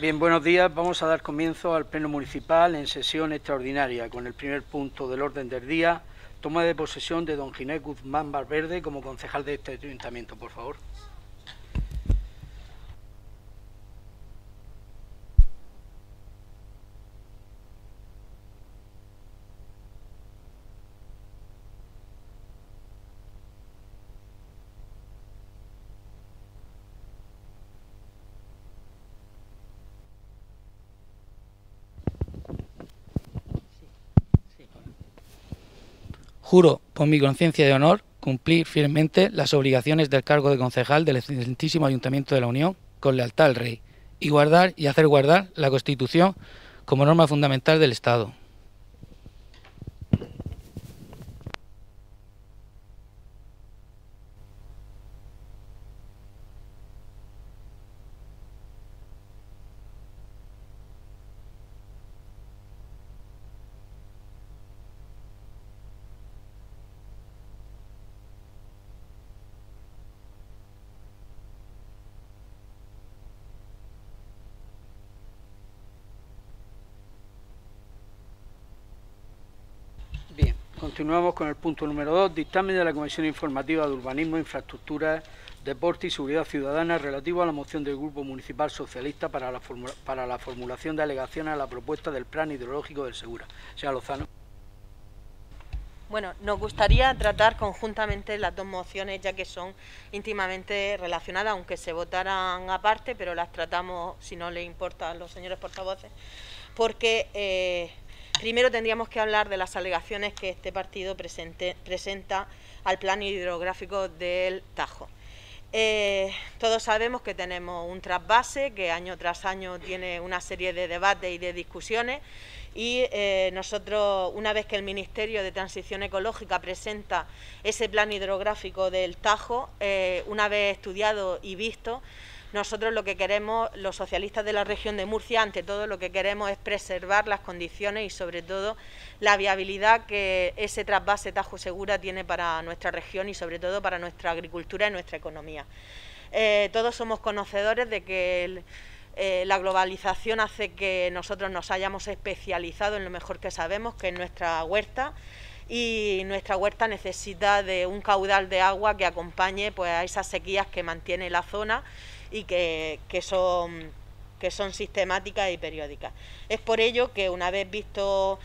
Bien, buenos días. Vamos a dar comienzo al Pleno Municipal en sesión extraordinaria con el primer punto del orden del día, toma de posesión de don Ginés Guzmán Valverde como concejal de este ayuntamiento, por favor. Juro, por mi conciencia de honor, cumplir fielmente las obligaciones del cargo de concejal del excelentísimo Ayuntamiento de la Unión con lealtad al Rey y guardar y hacer guardar la Constitución como norma fundamental del Estado. Bien, continuamos con el punto número 2, dictamen de la Comisión Informativa de Urbanismo, Infraestructuras, Deporte y Seguridad Ciudadana relativo a la moción del Grupo Municipal Socialista para la formulación de alegaciones a la propuesta del Plan Hidrológico del Segura. Señora Lozano. Bueno, nos gustaría tratar conjuntamente las dos mociones, ya que son íntimamente relacionadas, aunque se votaran aparte, pero las tratamos, si no les importa a los señores portavoces, porque primero tendríamos que hablar de las alegaciones que este partido presenta al plan hidrográfico del Tajo. Todos sabemos que tenemos un trasvase que año tras año tiene una serie de debates y de discusiones, y nosotros, una vez que el Ministerio de Transición Ecológica presenta ese plan hidrográfico del Tajo, una vez estudiado y visto, nosotros lo que queremos, los socialistas de la región de Murcia, ante todo lo que queremos es preservar las condiciones y sobre todo la viabilidad que ese trasvase Tajo Segura tiene para nuestra región y sobre todo para nuestra agricultura y nuestra economía. Todos somos conocedores de que la globalización hace que nosotros nos hayamos especializado en lo mejor que sabemos, que es nuestra huerta, y nuestra huerta necesita de un caudal de agua que acompañe pues, a esas sequías que mantiene la zona y que son sistemáticas y periódicas. Es por ello que una vez visto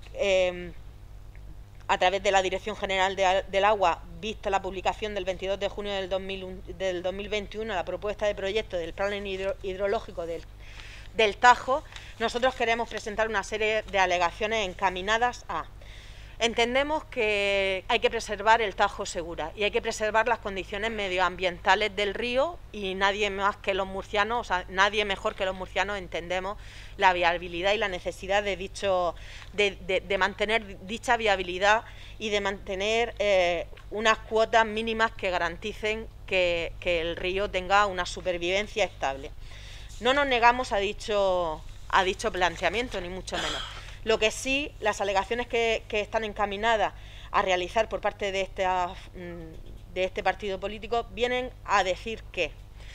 a través de la Dirección General del Agua, vista la publicación del 22 de junio del 2021, la propuesta de proyecto del plan hidrológico del Tajo, nosotros queremos presentar una serie de alegaciones encaminadas a: entendemos que hay que preservar el Tajo Segura y hay que preservar las condiciones medioambientales del río, y nadie más que los murcianos, o sea, nadie mejor que los murcianos entendemos la viabilidad y la necesidad de mantener dicha viabilidad y de mantener unas cuotas mínimas que garanticen que el río tenga una supervivencia estable. No nos negamos a dicho planteamiento, ni mucho menos. Lo que sí, las alegaciones que están encaminadas a realizar por parte de este partido político vienen a decir que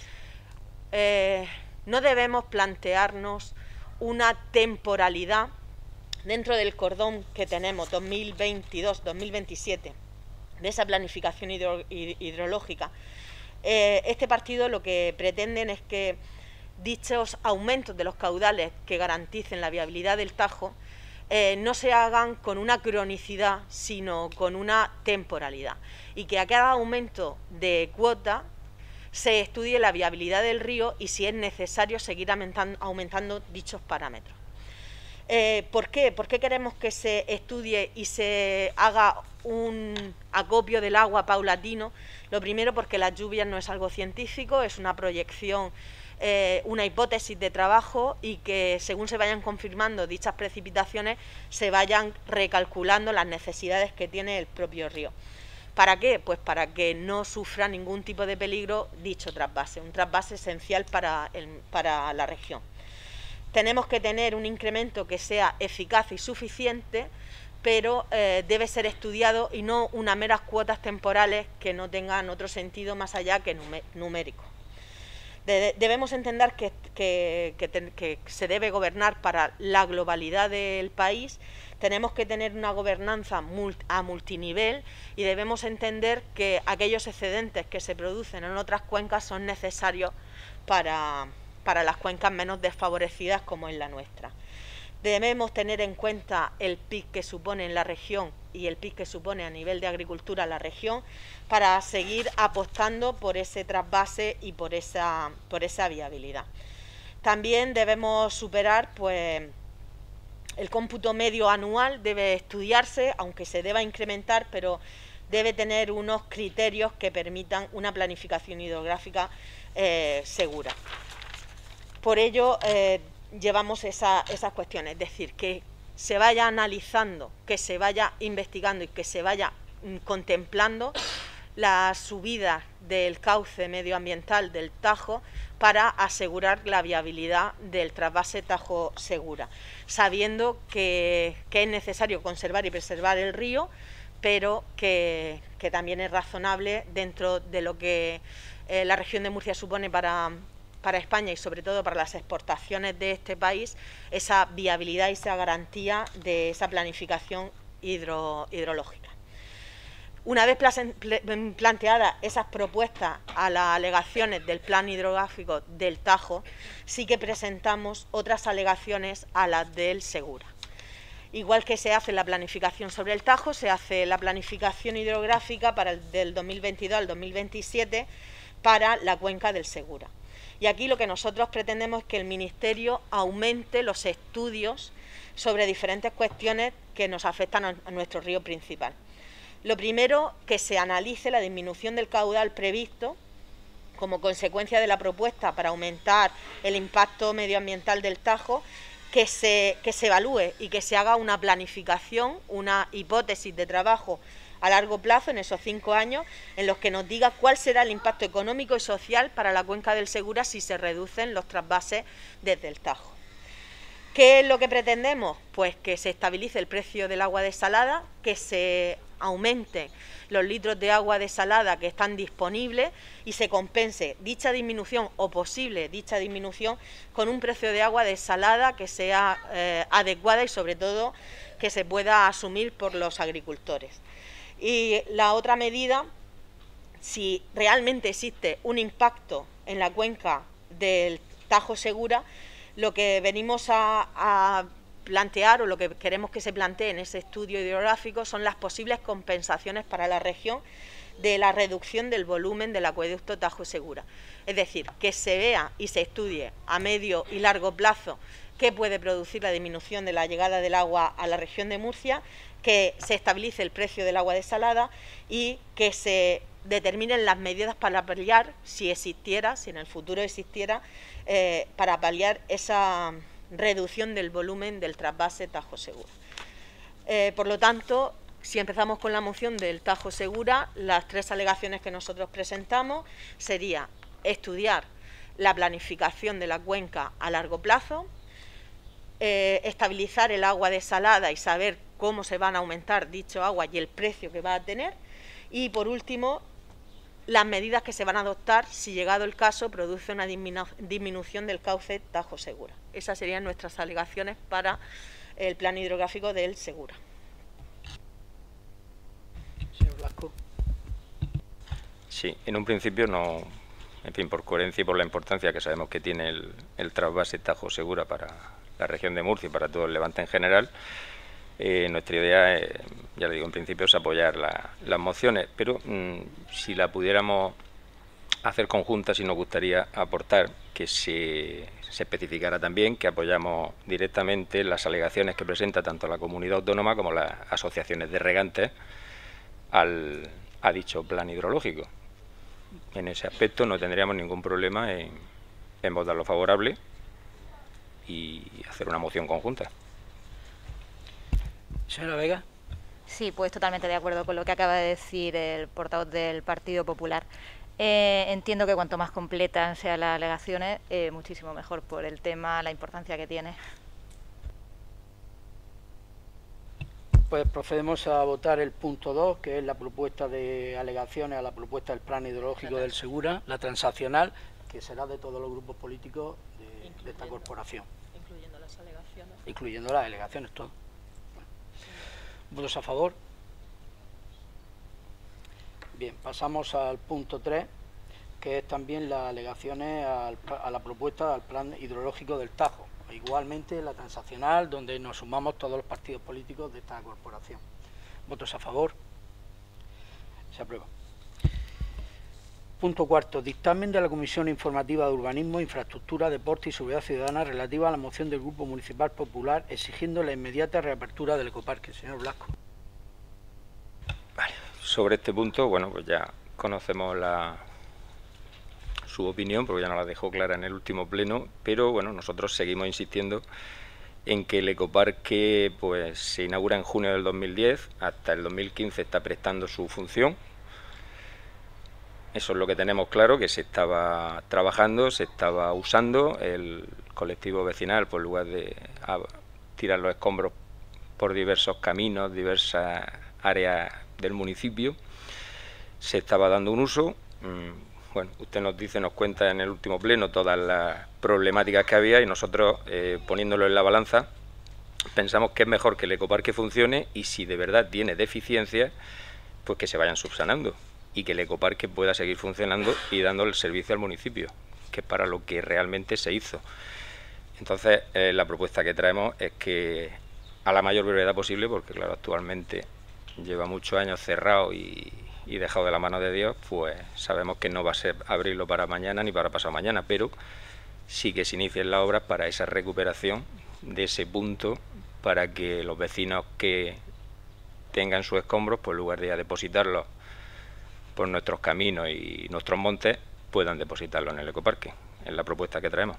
no debemos plantearnos una temporalidad dentro del cordón que tenemos 2022-2027 de esa planificación hidrológica. Este partido lo que pretenden es que dichos aumentos de los caudales que garanticen la viabilidad del Tajo no se hagan con una cronicidad, sino con una temporalidad, y que a cada aumento de cuota se estudie la viabilidad del río y si es necesario seguir aumentando dichos parámetros. ¿Por qué? ¿Por qué queremos que se estudie y se haga un acopio del agua paulatino? Lo primero, porque las lluvias no es algo científico, es una proyección, una hipótesis de trabajo, y que según se vayan confirmando dichas precipitaciones se vayan recalculando las necesidades que tiene el propio río. ¿Para qué? Pues para que no sufra ningún tipo de peligro dicho trasvase, un trasvase esencial para la región. Tenemos que tener un incremento que sea eficaz y suficiente, pero debe ser estudiado y no unas meras cuotas temporales que no tengan otro sentido más allá que numérico. Debemos entender que se debe gobernar para la globalidad del país. Tenemos que tener una gobernanza a multinivel y debemos entender que aquellos excedentes que se producen en otras cuencas son necesarios para las cuencas menos desfavorecidas como es la nuestra. Debemos tener en cuenta el PIB que supone en la región y el PIB que supone a nivel de agricultura la región para seguir apostando por ese trasvase y por esa viabilidad. También debemos superar, pues, el cómputo medio anual debe estudiarse, aunque se deba incrementar, pero debe tener unos criterios que permitan una planificación hidrográfica segura. Por ello, llevamos esas cuestiones, es decir, que se vaya analizando, que se vaya investigando y que se vaya contemplando la subida del cauce medioambiental del Tajo para asegurar la viabilidad del trasvase Tajo-Segura, sabiendo que es necesario conservar y preservar el río, pero que también es razonable dentro de lo que la región de Murcia supone para España y sobre todo para las exportaciones de este país, esa viabilidad y esa garantía de esa planificación hidrológica. Una vez planteadas esas propuestas a las alegaciones del plan hidrográfico del Tajo, sí que presentamos otras alegaciones a las del Segura. Igual que se hace la planificación sobre el Tajo, se hace la planificación hidrográfica del 2022 al 2027 para la cuenca del Segura. Y aquí lo que nosotros pretendemos es que el Ministerio aumente los estudios sobre diferentes cuestiones que nos afectan a nuestro río principal. Lo primero, que se analice la disminución del caudal previsto como consecuencia de la propuesta para aumentar el impacto medioambiental del Tajo, que se evalúe y que se haga una planificación, una hipótesis de trabajo a largo plazo, en esos 5 años, en los que nos diga cuál será el impacto económico y social para la cuenca del Segura si se reducen los trasvases desde el Tajo. ¿Qué es lo que pretendemos? Pues que se estabilice el precio del agua desalada, que se aumente los litros de agua desalada que están disponibles y se compense dicha disminución o posible dicha disminución con un precio de agua desalada que sea adecuada y sobre todo que se pueda asumir por los agricultores. Y la otra medida, si realmente existe un impacto en la cuenca del Tajo Segura, lo que venimos a plantear o lo que queremos que se plantee en ese estudio hidrográfico son las posibles compensaciones para la región de la reducción del volumen del acueducto Tajo Segura. Es decir, que se vea y se estudie a medio y largo plazo qué puede producir la disminución de la llegada del agua a la región de Murcia, que se estabilice el precio del agua desalada y que se determinen las medidas para paliar, si en el futuro existiera, para paliar esa reducción del volumen del trasvase Tajo Segura. Por lo tanto, si empezamos con la moción del Tajo Segura, las 3 alegaciones que nosotros presentamos sería estudiar la planificación de la cuenca a largo plazo, estabilizar el agua desalada y saber cómo se van a aumentar dicho agua y el precio que va a tener, y por último, las medidas que se van a adoptar si, llegado el caso, produce una disminución del cauce Tajo Segura. Esas serían nuestras alegaciones para el plan hidrográfico del Segura. Señor Blasco. Sí, en un principio no, en fin, por coherencia y por la importancia que sabemos que tiene el trasvase Tajo Segura para la región de Murcia y para todo el Levante en general, nuestra idea, ya le digo, en principio es apoyar las mociones, pero si la pudiéramos hacer conjunta, sí nos gustaría aportar que se especificara también que apoyamos directamente las alegaciones que presenta tanto la comunidad autónoma como las asociaciones de regantes a dicho plan hidrológico. En ese aspecto no tendríamos ningún problema en votarlo favorable y hacer una moción conjunta. Señora Vega. Sí, pues totalmente de acuerdo con lo que acaba de decir el portavoz del Partido Popular. Entiendo que cuanto más completas sean las alegaciones, muchísimo mejor por el tema, la importancia que tiene. Pues procedemos a votar el punto 2, que es la propuesta de alegaciones a la propuesta del plan hidrológico del Segura, la transaccional. que será de todos los grupos políticos de esta corporación. Incluyendo las alegaciones. Incluyendo las delegaciones, todo. Bueno. ¿Votos a favor? Bien, pasamos al punto 3, que es también las alegaciones a la propuesta del plan hidrológico del Tajo. Igualmente la transaccional, donde nos sumamos todos los partidos políticos de esta corporación. ¿Votos a favor? Se aprueba. Punto 4. Dictamen de la Comisión Informativa de Urbanismo, Infraestructura, Deporte y Seguridad Ciudadana relativa a la moción del Grupo Municipal Popular exigiendo la inmediata reapertura del ecoparque. Señor Blasco. Vale. Sobre este punto, bueno, pues ya conocemos su opinión, porque ya nos la dejó clara en el último pleno, pero bueno, nosotros seguimos insistiendo en que el ecoparque pues se inaugura en junio del 2010, hasta el 2015 está prestando su función. Eso es lo que tenemos claro, que se estaba trabajando, se estaba usando. El colectivo vecinal, por lugar de tirar los escombros por diversos caminos, diversas áreas del municipio, se estaba dando un uso. Bueno, usted nos cuenta en el último pleno todas las problemáticas que había y nosotros, poniéndolo en la balanza, pensamos que es mejor que el ecoparque funcione y si de verdad tiene deficiencias, pues que se vayan subsanando y que el ecoparque pueda seguir funcionando y dando el servicio al municipio, que es para lo que realmente se hizo. Entonces, la propuesta que traemos es que a la mayor brevedad posible, porque claro, actualmente lleva muchos años cerrado y dejado de la mano de Dios, pues sabemos que no va a ser abrirlo para mañana ni para pasado mañana, pero sí que se inicien las obras para esa recuperación de ese punto, para que los vecinos que tengan sus escombros, pues en lugar de depositarlos por nuestros caminos y nuestros montes, puedan depositarlos en el ecoparque, en la propuesta que traemos.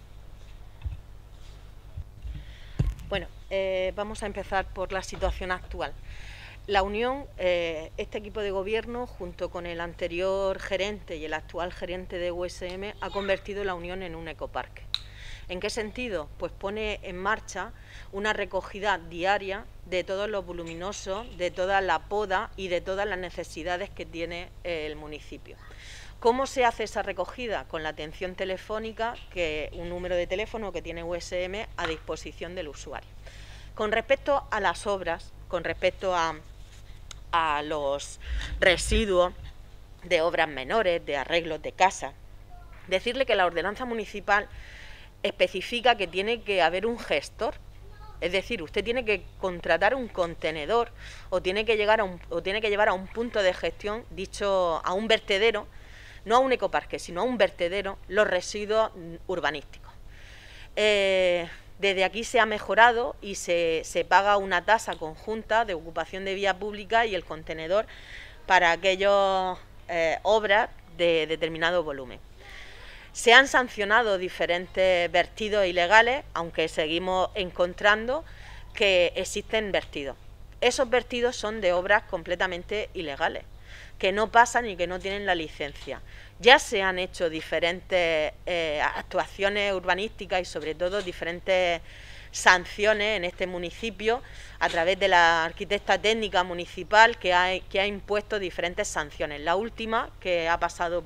Bueno, vamos a empezar por la situación actual. La Unión, este equipo de gobierno, junto con el anterior gerente y el actual gerente de USM, ha convertido la Unión en un ecoparque. ¿En qué sentido? Pues pone en marcha una recogida diaria de todos los voluminosos, de toda la poda y de todas las necesidades que tiene el municipio. ¿Cómo se hace esa recogida? Con la atención telefónica, un número de teléfono que tiene USM a disposición del usuario. Con respecto a las obras, con respecto a los residuos de obras menores, de arreglos de casa, decirle que la ordenanza municipal especifica que tiene que haber un gestor, es decir, usted tiene que contratar un contenedor o tiene que llevar a un punto de gestión, dicho a un vertedero, no a un ecoparque, sino a un vertedero, los residuos urbanísticos. Desde aquí se ha mejorado y se paga una tasa conjunta de ocupación de vía pública y el contenedor para aquellas obras de determinado volumen. Se han sancionado diferentes vertidos ilegales, aunque seguimos encontrando que existen vertidos. Esos vertidos son de obras completamente ilegales, que no pasan y que no tienen la licencia. Ya se han hecho diferentes actuaciones urbanísticas y sobre todo diferentes sanciones en este municipio a través de la arquitecta técnica municipal que ha impuesto diferentes sanciones. La última, que ha pasado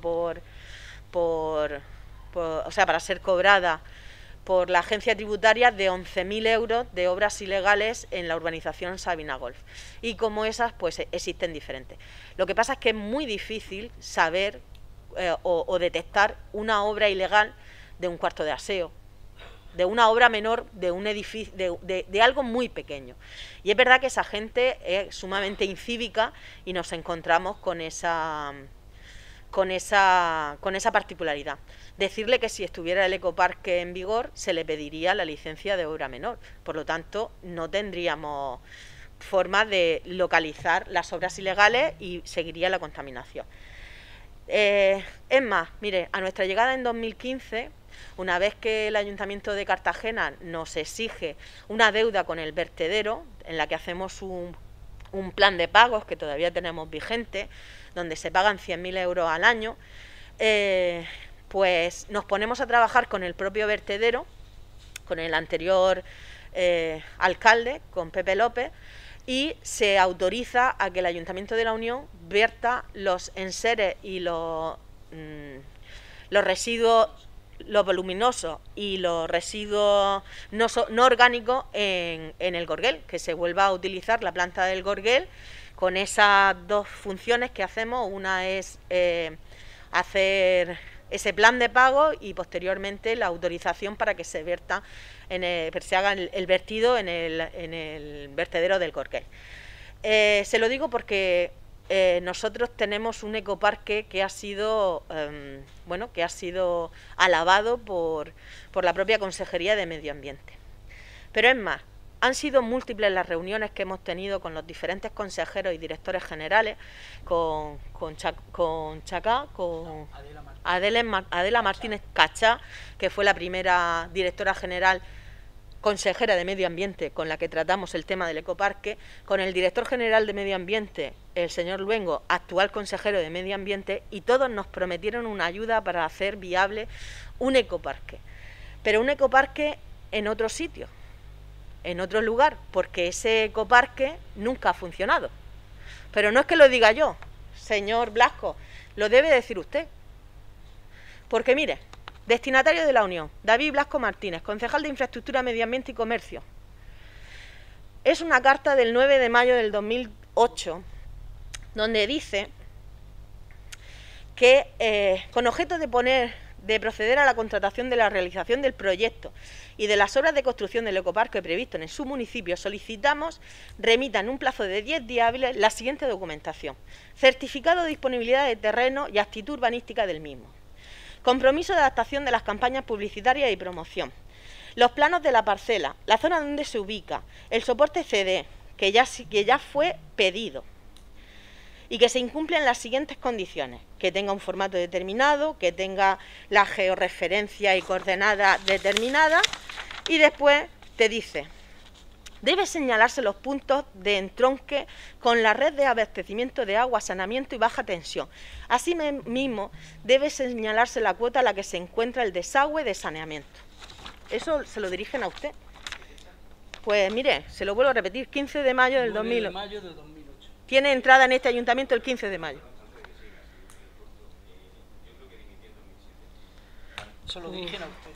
para ser cobrada por la agencia tributaria, de 11.000 euros de obras ilegales en la urbanización Sabina Golf. Y como esas, pues existen diferentes. Lo que pasa es que es muy difícil saber o detectar una obra ilegal de un cuarto de aseo, de una obra menor, de un edificio, de algo muy pequeño. Y es verdad que esa gente es sumamente incívica y nos encontramos con esa particularidad. Decirle que si estuviera el ecoparque en vigor se le pediría la licencia de obra menor, por lo tanto no tendríamos forma de localizar las obras ilegales y seguiría la contaminación. Es más, mire, a nuestra llegada en 2015, una vez que el Ayuntamiento de Cartagena nos exige una deuda con el vertedero, en la que hacemos un plan de pagos que todavía tenemos vigente, donde se pagan 100.000 euros al año, pues nos ponemos a trabajar con el propio vertedero, con el anterior alcalde, con Pepe López, y se autoriza a que el Ayuntamiento de la Unión vierta los enseres y los residuos, los voluminosos y los residuos no orgánicos en el Gorguel, que se vuelva a utilizar la planta del Gorguel con esas dos funciones que hacemos. Una es hacer ese plan de pago y posteriormente la autorización para que se verta se haga el vertido en el vertedero del Gorguel. Se lo digo porque nosotros tenemos un ecoparque que ha sido alabado por la propia Consejería de Medio Ambiente. Pero es más, han sido múltiples las reuniones que hemos tenido con los diferentes consejeros y directores generales, con Adela Martínez Cachá, que fue la primera directora general consejera de Medio Ambiente con la que tratamos el tema del ecoparque, con el director general de Medio Ambiente, el señor Luengo, actual consejero de Medio Ambiente, y todos nos prometieron una ayuda para hacer viable un ecoparque. Pero un ecoparque en otro sitio, en otro lugar, porque ese ecoparque nunca ha funcionado. Pero no es que lo diga yo, señor Blasco, lo debe decir usted. Porque mire, destinatario de la Unión, David Blasco Martínez, concejal de Infraestructura, Medio Ambiente y Comercio. Es una carta del 9 de mayo del 2008, donde dice que con objeto de proceder a la contratación de la realización del proyecto y de las obras de construcción del ecoparque previsto en su municipio, solicitamos remita en un plazo de 10 días hábiles la siguiente documentación: certificado de disponibilidad de terreno y actitud urbanística del mismo, compromiso de adaptación de las campañas publicitarias y promoción, los planos de la parcela, la zona donde se ubica, el soporte CD, que ya fue pedido, y que se incumplen las siguientes condiciones: que tenga un formato determinado, que tenga la georreferencia y coordenada determinada, y después te dice: debe señalarse los puntos de entronque con la red de abastecimiento de agua, saneamiento y baja tensión. Asimismo, debe señalarse la cuota a la que se encuentra el desagüe de saneamiento. Eso se lo dirigen a usted. Pues mire, se lo vuelvo a repetir, 15 de mayo del 2008. Tiene entrada en este ayuntamiento el 15 de mayo. Se lo dirigen a usted.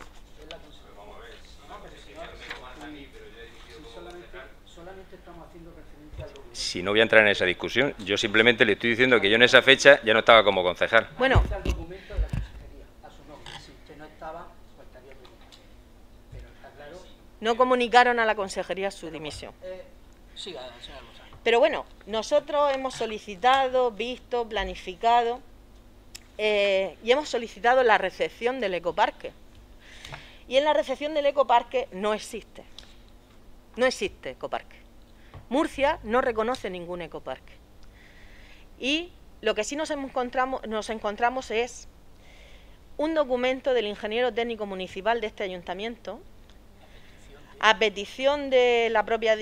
Solamente estamos haciendo referencia a lo que... Si no voy a entrar en esa discusión, yo simplemente le estoy diciendo que yo en esa fecha ya no estaba como concejal. Bueno, al documento de la consejería, a su nombre. Si usted no estaba, pues estaría preguntando. Pero está claro... no comunicaron a la consejería su dimisión. Siga, señora Rosa. Pero bueno, nosotros hemos solicitado, visto, planificado y hemos solicitado la recepción del ecoparque. Y en la recepción del ecoparque no existe. No existe ecoparque. Murcia no reconoce ningún ecoparque. Y lo que sí nos encontramos es un documento del ingeniero técnico municipal de este ayuntamiento, a petición de la propia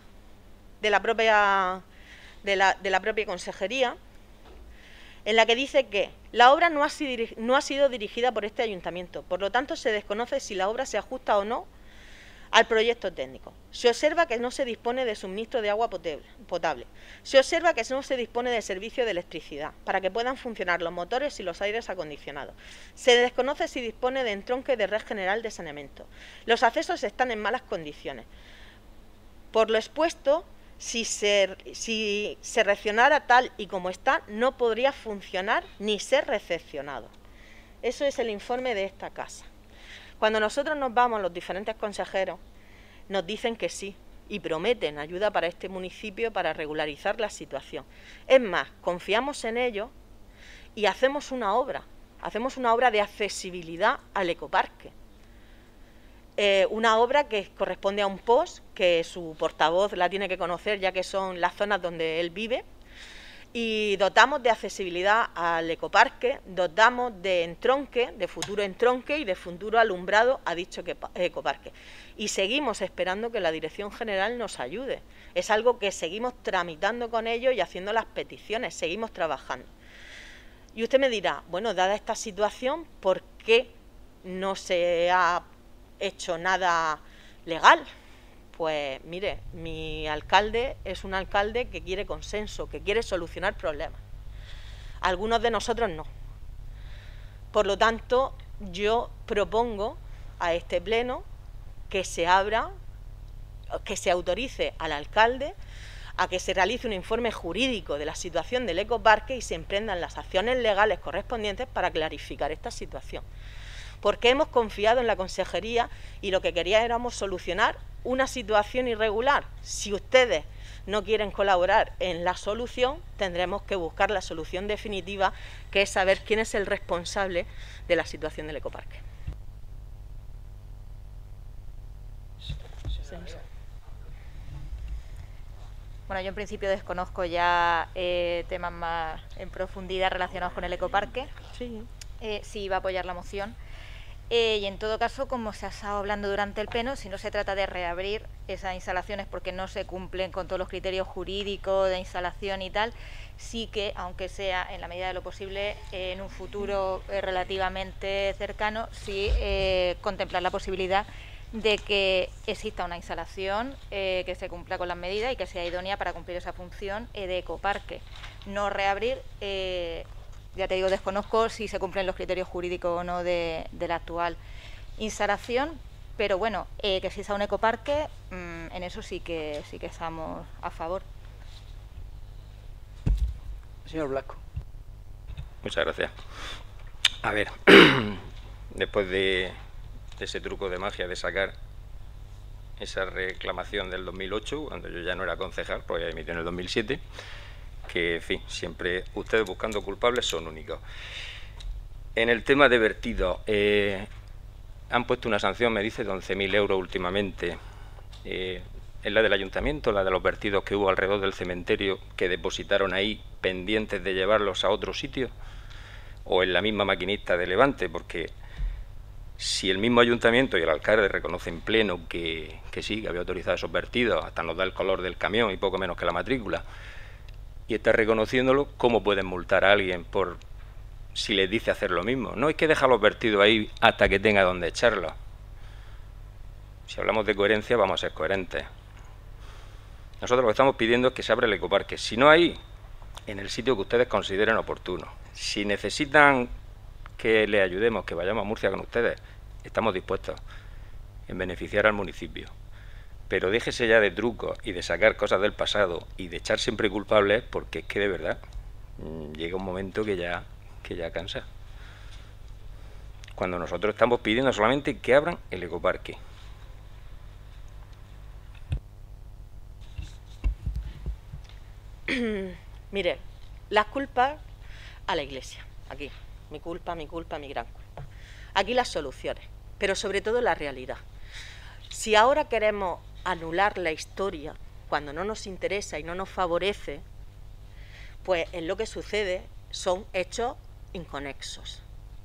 consejería, en la que dice que la obra no ha sido dirigida por este ayuntamiento, por lo tanto se desconoce si la obra se ajusta o no al proyecto técnico. Se observa que no se dispone de suministro de agua potable. Se observa que no se dispone de servicio de electricidad para que puedan funcionar los motores y los aires acondicionados. Se desconoce si dispone de entronque de red general de saneamiento. Los accesos están en malas condiciones. Por lo expuesto, si se reaccionara tal y como está, no podría funcionar ni ser recepcionado. Eso es el informe de esta casa. Cuando nosotros nos vamos, los diferentes consejeros nos dicen que sí y prometen ayuda para este municipio para regularizar la situación. Es más, confiamos en ellos y hacemos una obra de accesibilidad al ecoparque. Una obra que corresponde a un POS, que su portavoz la tiene que conocer ya que son las zonas donde él vive, y dotamos de accesibilidad al ecoparque, dotamos de entronque, de futuro entronque y de futuro alumbrado a dicho ecoparque. Y seguimos esperando que la Dirección General nos ayude. Es algo que seguimos tramitando con ellos y haciendo las peticiones, seguimos trabajando. Y usted me dirá, bueno, dada esta situación, ¿por qué no se ha hecho nada legal? Pues mire, mi alcalde es un alcalde que quiere consenso, que quiere solucionar problemas. Algunos de nosotros no. Por lo tanto, yo propongo a este pleno que se abra, que se autorice al alcalde a que se realice un informe jurídico de la situación del ecoparque y se emprendan las acciones legales correspondientes para clarificar esta situación. Porque hemos confiado en la consejería y lo que quería éramos solucionar una situación irregular. Si ustedes no quieren colaborar en la solución, tendremos que buscar la solución definitiva, que es saber quién es el responsable de la situación del ecoparque. Bueno, yo en principio desconozco ya temas más en profundidad relacionados con el ecoparque. Sí. Sí iba a apoyar la moción. Y en todo caso, como se ha estado hablando durante el pleno, si no se trata de reabrir esas instalaciones porque no se cumplen con todos los criterios jurídicos de instalación y tal, sí que, aunque sea en la medida de lo posible, en un futuro relativamente cercano, sí contemplar la posibilidad de que exista una instalación que se cumpla con las medidas y que sea idónea para cumplir esa función de ecoparque. No reabrir, ya te digo, desconozco si se cumplen los criterios jurídicos o no de la actual instalación, pero bueno, que exista un ecoparque, en eso sí que estamos a favor. Señor Blasco. Muchas gracias. A ver, después de ese truco de magia de sacar esa reclamación del 2008, cuando yo ya no era concejal, porque ya emitió en el 2007, que, en fin, siempre ustedes buscando culpables son únicos. En el tema de vertido, han puesto una sanción, me dice, de 11.000 euros últimamente. ¿Es la del ayuntamiento, la de los vertidos que hubo alrededor del cementerio que depositaron ahí pendientes de llevarlos a otro sitio? ¿O en la misma maquinista de Levante? Porque si el mismo ayuntamiento y el alcalde reconocen pleno que sí, que había autorizado esos vertidos, hasta nos da el color del camión y poco menos que la matrícula, y está reconociéndolo, ¿cómo pueden multar a alguien por si les dice hacer lo mismo? No hay que dejar los vertidos ahí hasta que tenga donde echarlos. Si hablamos de coherencia, vamos a ser coherentes. Nosotros lo que estamos pidiendo es que se abra el ecoparque. Si no hay, en el sitio que ustedes consideren oportuno. Si necesitan que les ayudemos, que vayamos a Murcia con ustedes, estamos dispuestos en beneficiar al municipio. Pero déjese ya de trucos y de sacar cosas del pasado y de echar siempre culpables, porque es que de verdad llega un momento que ya cansa. Cuando nosotros estamos pidiendo solamente que abran el ecoparque. Mire, las culpas a la Iglesia, aquí. Mi culpa, mi gran culpa. Aquí las soluciones, pero sobre todo la realidad. Si ahora queremos anular la historia cuando no nos interesa y no nos favorece, pues en lo que sucede son hechos inconexos.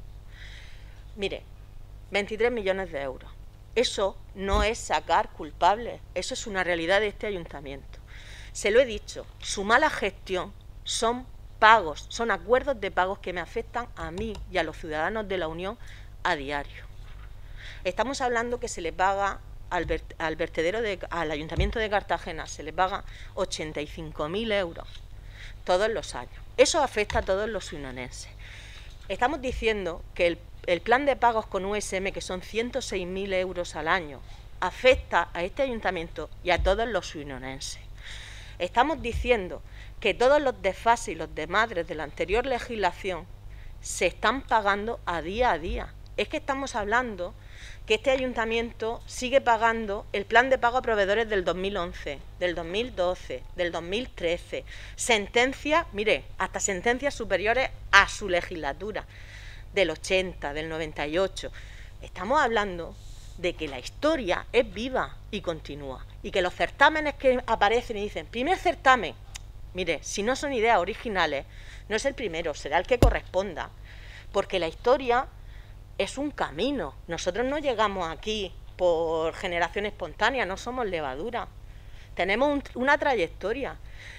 Mire, 23 millones de euros. Eso no es sacar culpables, eso es una realidad de este ayuntamiento. Se lo he dicho, su mala gestión son pagos, son acuerdos de pagos que me afectan a mí y a los ciudadanos de la Unión a diario. Estamos hablando que se le paga al vertedero, al Ayuntamiento de Cartagena, se le paga 85.000 euros todos los años. Eso afecta a todos los unionenses. Estamos diciendo que el plan de pagos con USM, que son 106.000 euros al año, afecta a este ayuntamiento y a todos los unionenses. Estamos diciendo que todos los desfases y los desmadres de la anterior legislación se están pagando a día. Es que estamos hablando que este ayuntamiento sigue pagando el plan de pago a proveedores del 2011, del 2012, del 2013. Sentencias, mire, hasta sentencias superiores a su legislatura, del 80, del 98. Estamos hablando de que la historia es viva y continúa. Y que los certámenes que aparecen y dicen, primer certamen, mire, si no son ideas originales, no es el primero, será el que corresponda. Porque la historia es un camino. Nosotros no llegamos aquí por generación espontánea, no somos levadura. Tenemos una trayectoria.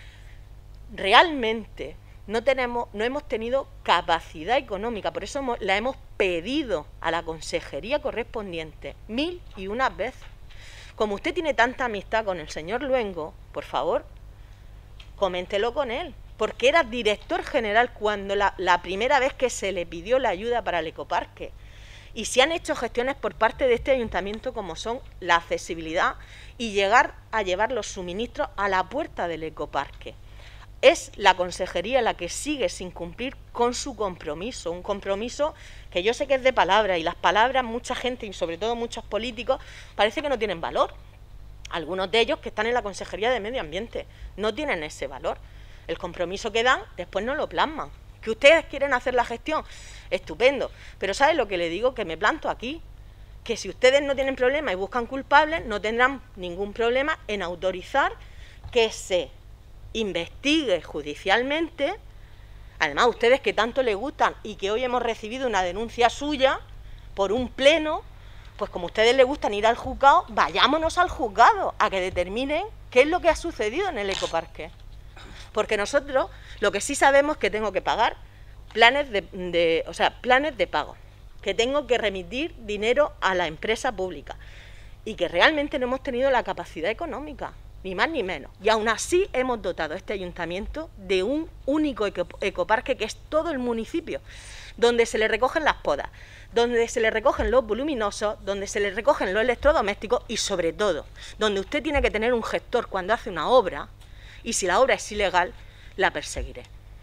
Realmente no hemos tenido capacidad económica, por eso la hemos pedido a la consejería correspondiente 1001 veces. Como usted tiene tanta amistad con el señor Luengo, por favor, coméntelo con él, porque era director general cuando la primera vez que se le pidió la ayuda para el ecoparque. Y se han hecho gestiones por parte de este ayuntamiento como son la accesibilidad y llegar a llevar los suministros a la puerta del ecoparque. Es la consejería la que sigue sin cumplir con su compromiso, un compromiso que yo sé que es de palabra, y las palabras mucha gente, y sobre todo muchos políticos, parece que no tienen valor. Algunos de ellos que están en la Consejería de Medio Ambiente no tienen ese valor. El compromiso que dan después no lo plasman. ¿Que ustedes quieren hacer la gestión? Estupendo. Pero ¿saben lo que le digo? Que me planto aquí. Que si ustedes no tienen problema y buscan culpables, no tendrán ningún problema en autorizar que se investigue judicialmente. Además, ustedes que tanto les gustan y que hoy hemos recibido una denuncia suya por un pleno, pues como a ustedes les gustan ir al juzgado, vayámonos al juzgado a que determinen qué es lo que ha sucedido en el ecoparque. Porque nosotros lo que sí sabemos es que tengo que pagar planes de pago, que tengo que remitir dinero a la empresa pública y que realmente no hemos tenido la capacidad económica, ni más ni menos. Y aún así hemos dotado a este ayuntamiento de un único ecoparque que es todo el municipio, donde se le recogen las podas, donde se le recogen los voluminosos, donde se le recogen los electrodomésticos y sobre todo, donde usted tiene que tener un gestor cuando hace una obra. Y si la obra es ilegal, la perseguiré.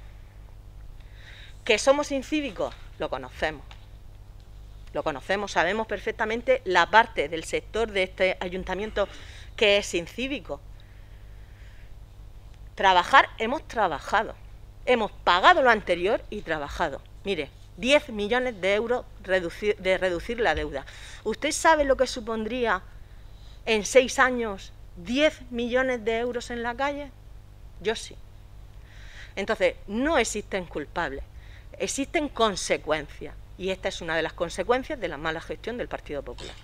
¿Que somos incívicos? Lo conocemos. Lo conocemos, sabemos perfectamente la parte del sector de este ayuntamiento que es incívico. Trabajar, hemos trabajado. Hemos pagado lo anterior y trabajado. Mire, 10 millones de euros de reducir la deuda. ¿Usted sabe lo que supondría en 6 años 10 millones de euros en la calle? Yo sí. Entonces, no existen culpables, existen consecuencias. Y esta es una de las consecuencias de la mala gestión del Partido Popular.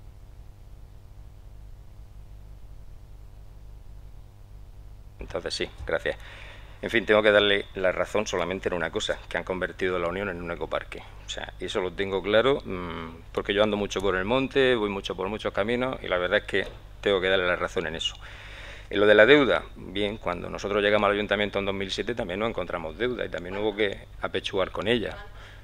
Entonces sí, gracias. En fin, tengo que darle la razón solamente en una cosa, que han convertido la Unión en un ecoparque. O sea, y eso lo tengo claro, porque yo ando mucho por el monte, voy mucho por muchos caminos, y la verdad es que tengo que darle la razón en eso. En lo de la deuda, bien, cuando nosotros llegamos al ayuntamiento en 2007 también nos encontramos deuda y también hubo que apechugar con ella.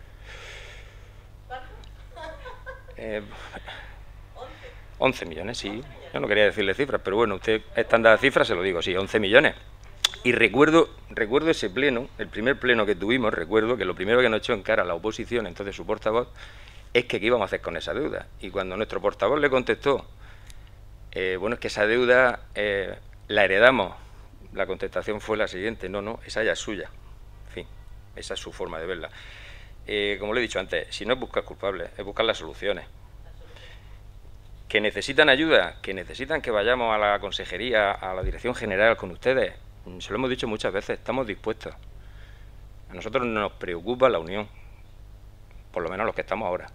11 millones, sí. Yo no quería decirle cifras, pero bueno, usted es tan dada cifras, se lo digo, sí, 11 millones. Y recuerdo ese pleno, el primer pleno que tuvimos, recuerdo que lo primero que nos echó en cara a la oposición, entonces su portavoz, es que qué íbamos a hacer con esa deuda. Y cuando nuestro portavoz le contestó, bueno, es que esa deuda la heredamos, la contestación fue la siguiente: no, esa ya es suya. En fin, esa es su forma de verla. Como le he dicho antes, si no es buscar culpables, es buscar las soluciones. ¿Que necesitan ayuda? ¿Que necesitan que vayamos a la consejería, a la dirección general con ustedes? Se lo hemos dicho muchas veces, estamos dispuestos. A nosotros no nos preocupa la unión, por lo menos los que estamos ahora.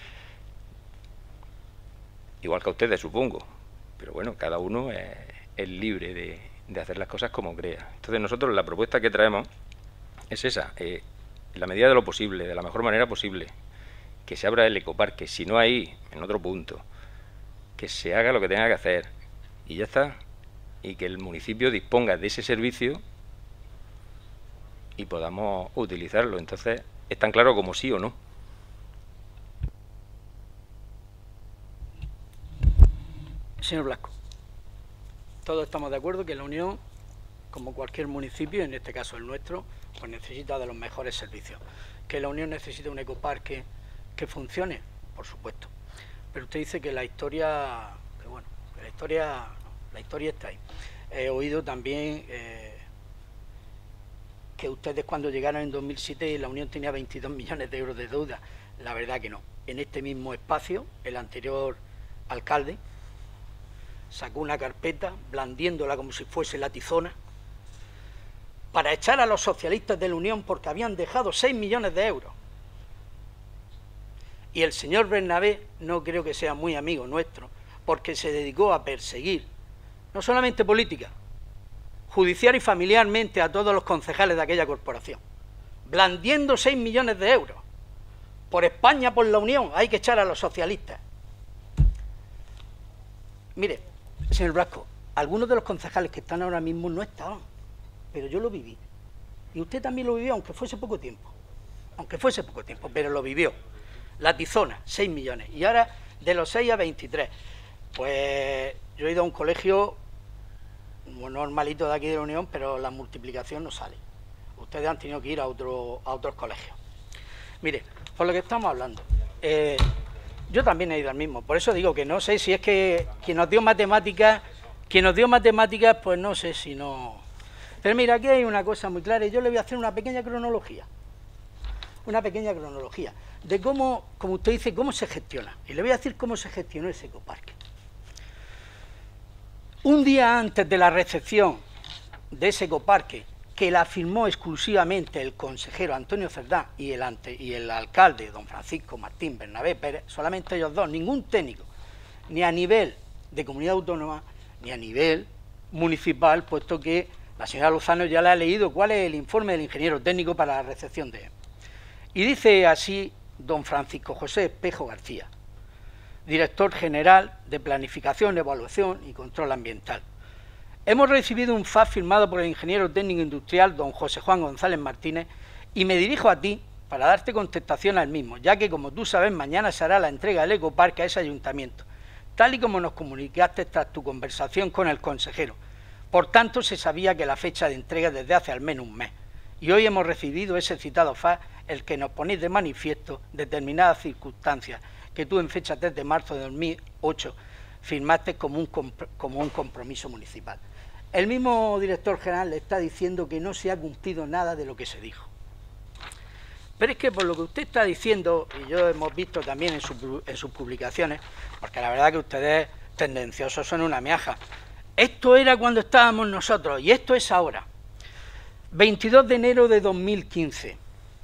Igual que a ustedes, supongo. Pero bueno, cada uno es libre de hacer las cosas como crea. Entonces nosotros la propuesta que traemos es esa, en la medida de lo posible, de la mejor manera posible, que se abra el ecoparque, si no ahí, en otro punto, que se haga lo que tenga que hacer y ya está, y que el municipio disponga de ese servicio y podamos utilizarlo. Entonces es tan claro como sí o no. Señor Blasco, todos estamos de acuerdo que la Unión, como cualquier municipio, en este caso el nuestro, pues necesita de los mejores servicios. Que la Unión necesita un ecoparque que funcione, por supuesto. Pero usted dice que la historia, que bueno, que la historia está ahí. He oído también que ustedes cuando llegaron en 2007 la Unión tenía 22 millones de euros de deuda. La verdad que no. En este mismo espacio, el anterior alcalde sacó una carpeta blandiéndola como si fuese la tizona para echar a los socialistas de la Unión porque habían dejado 6 millones de euros. Y el señor Bernabé no creo que sea muy amigo nuestro, porque se dedicó a perseguir, no solamente política, judicial y familiarmente a todos los concejales de aquella corporación, blandiendo 6 millones de euros. Por España, por la Unión, hay que echar a los socialistas. Mire, señor Blasco, algunos de los concejales que están ahora mismo no estaban, pero yo lo viví. Y usted también lo vivió, aunque fuese poco tiempo. Aunque fuese poco tiempo, pero lo vivió. La Tizona, 6 millones. Y ahora, de los 6 a 23. Pues yo he ido a un colegio muy normalito de aquí de la Unión, pero la multiplicación no sale. Ustedes han tenido que ir a otros colegios. Mire, por lo que estamos hablando, yo también he ido al mismo. Por eso digo que no sé si es que quien nos dio matemáticas, pues no sé si no... Pero mira, aquí hay una cosa muy clara y yo le voy a hacer una pequeña cronología. De cómo, como usted dice, cómo se gestiona. Y le voy a decir cómo se gestionó ese ecoparque. Un día antes de la recepción de ese ecoparque, que la firmó exclusivamente el consejero Antonio Cerdá y el alcalde, don Francisco Martín Bernabé Pérez, solamente ellos dos, ningún técnico, ni a nivel de comunidad autónoma, ni a nivel municipal, puesto que la señora Lozano ya le ha leído cuál es el informe del ingeniero técnico para la recepción de él. Y dice así don Francisco José Espejo García, director general de Planificación, Evaluación y Control Ambiental. Hemos recibido un FAS firmado por el ingeniero técnico industrial don José Juan González Martínez y me dirijo a ti para darte contestación al mismo, ya que como tú sabes mañana se hará la entrega del ecoparque a ese ayuntamiento, tal y como nos comunicaste tras tu conversación con el consejero. Por tanto, se sabía que la fecha de entrega desde hace al menos un mes. Y hoy hemos recibido ese citado FAS, el que nos ponéis de manifiesto determinadas circunstancias que tú en fecha 3 de marzo de 2008 firmaste como un compromiso municipal. El mismo director general le está diciendo que no se ha cumplido nada de lo que se dijo. Pero es que por lo que usted está diciendo, y yo hemos visto también en sus publicaciones, porque la verdad que ustedes tendenciosos son una miaja. Esto era cuando estábamos nosotros y esto es ahora. 22 de enero de 2015.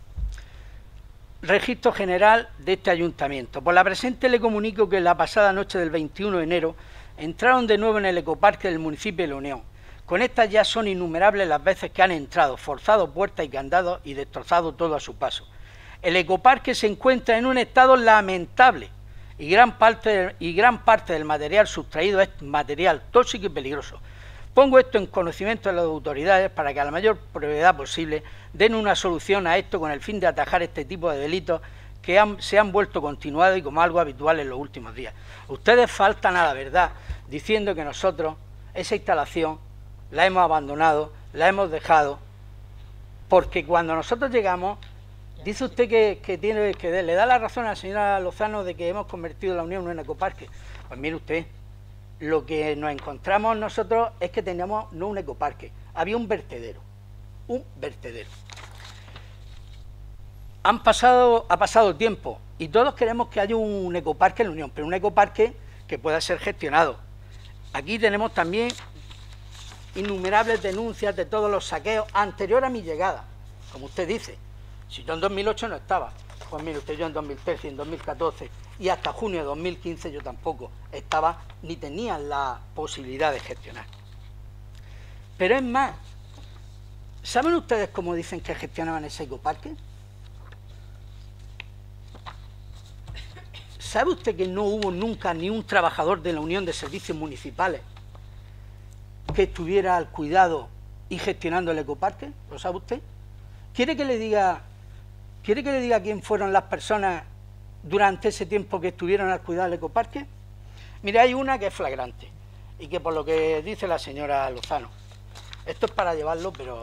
Registro general de este ayuntamiento. Por la presente le comunico que la pasada noche del 21 de enero entraron de nuevo en el ecoparque del municipio de La Unión. Con estas ya son innumerables las veces que han entrado, forzado puertas y candados y destrozado todo a su paso. El ecoparque se encuentra en un estado lamentable y gran parte del material sustraído es material tóxico y peligroso. Pongo esto en conocimiento de las autoridades para que a la mayor brevedad posible den una solución a esto con el fin de atajar este tipo de delitos que se han vuelto continuados y como algo habitual en los últimos días. Ustedes faltan a la verdad diciendo que nosotros esa instalación la hemos abandonado, la hemos dejado, porque cuando nosotros llegamos, dice usted que le da la razón a la señora Lozano de que hemos convertido la Unión en un ecoparque. Pues mire usted, lo que nos encontramos nosotros es que teníamos no un ecoparque, había un vertedero. Ha pasado tiempo y todos queremos que haya un ecoparque en la Unión, pero un ecoparque que pueda ser gestionado. Aquí tenemos también innumerables denuncias de todos los saqueos anterior a mi llegada, como usted dice. Si yo en 2008 no estaba, pues mire usted, yo en 2013, en 2014 y hasta junio de 2015 yo tampoco estaba ni tenía la posibilidad de gestionar. Pero es más, ¿saben ustedes cómo dicen que gestionaban ese ecoparque? ¿Sabe usted que no hubo nunca ni un trabajador de la Unión de Servicios Municipales que estuviera al cuidado y gestionando el ecoparque? ¿Lo sabe usted? ¿Quiere que le diga quién fueron las personas durante ese tiempo que estuvieron al cuidado del ecoparque? Mire, hay una que es flagrante y que por lo que dice la señora Lozano, esto es para llevarlo, pero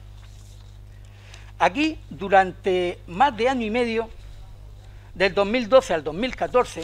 aquí durante más de año y medio, del 2012 al 2014,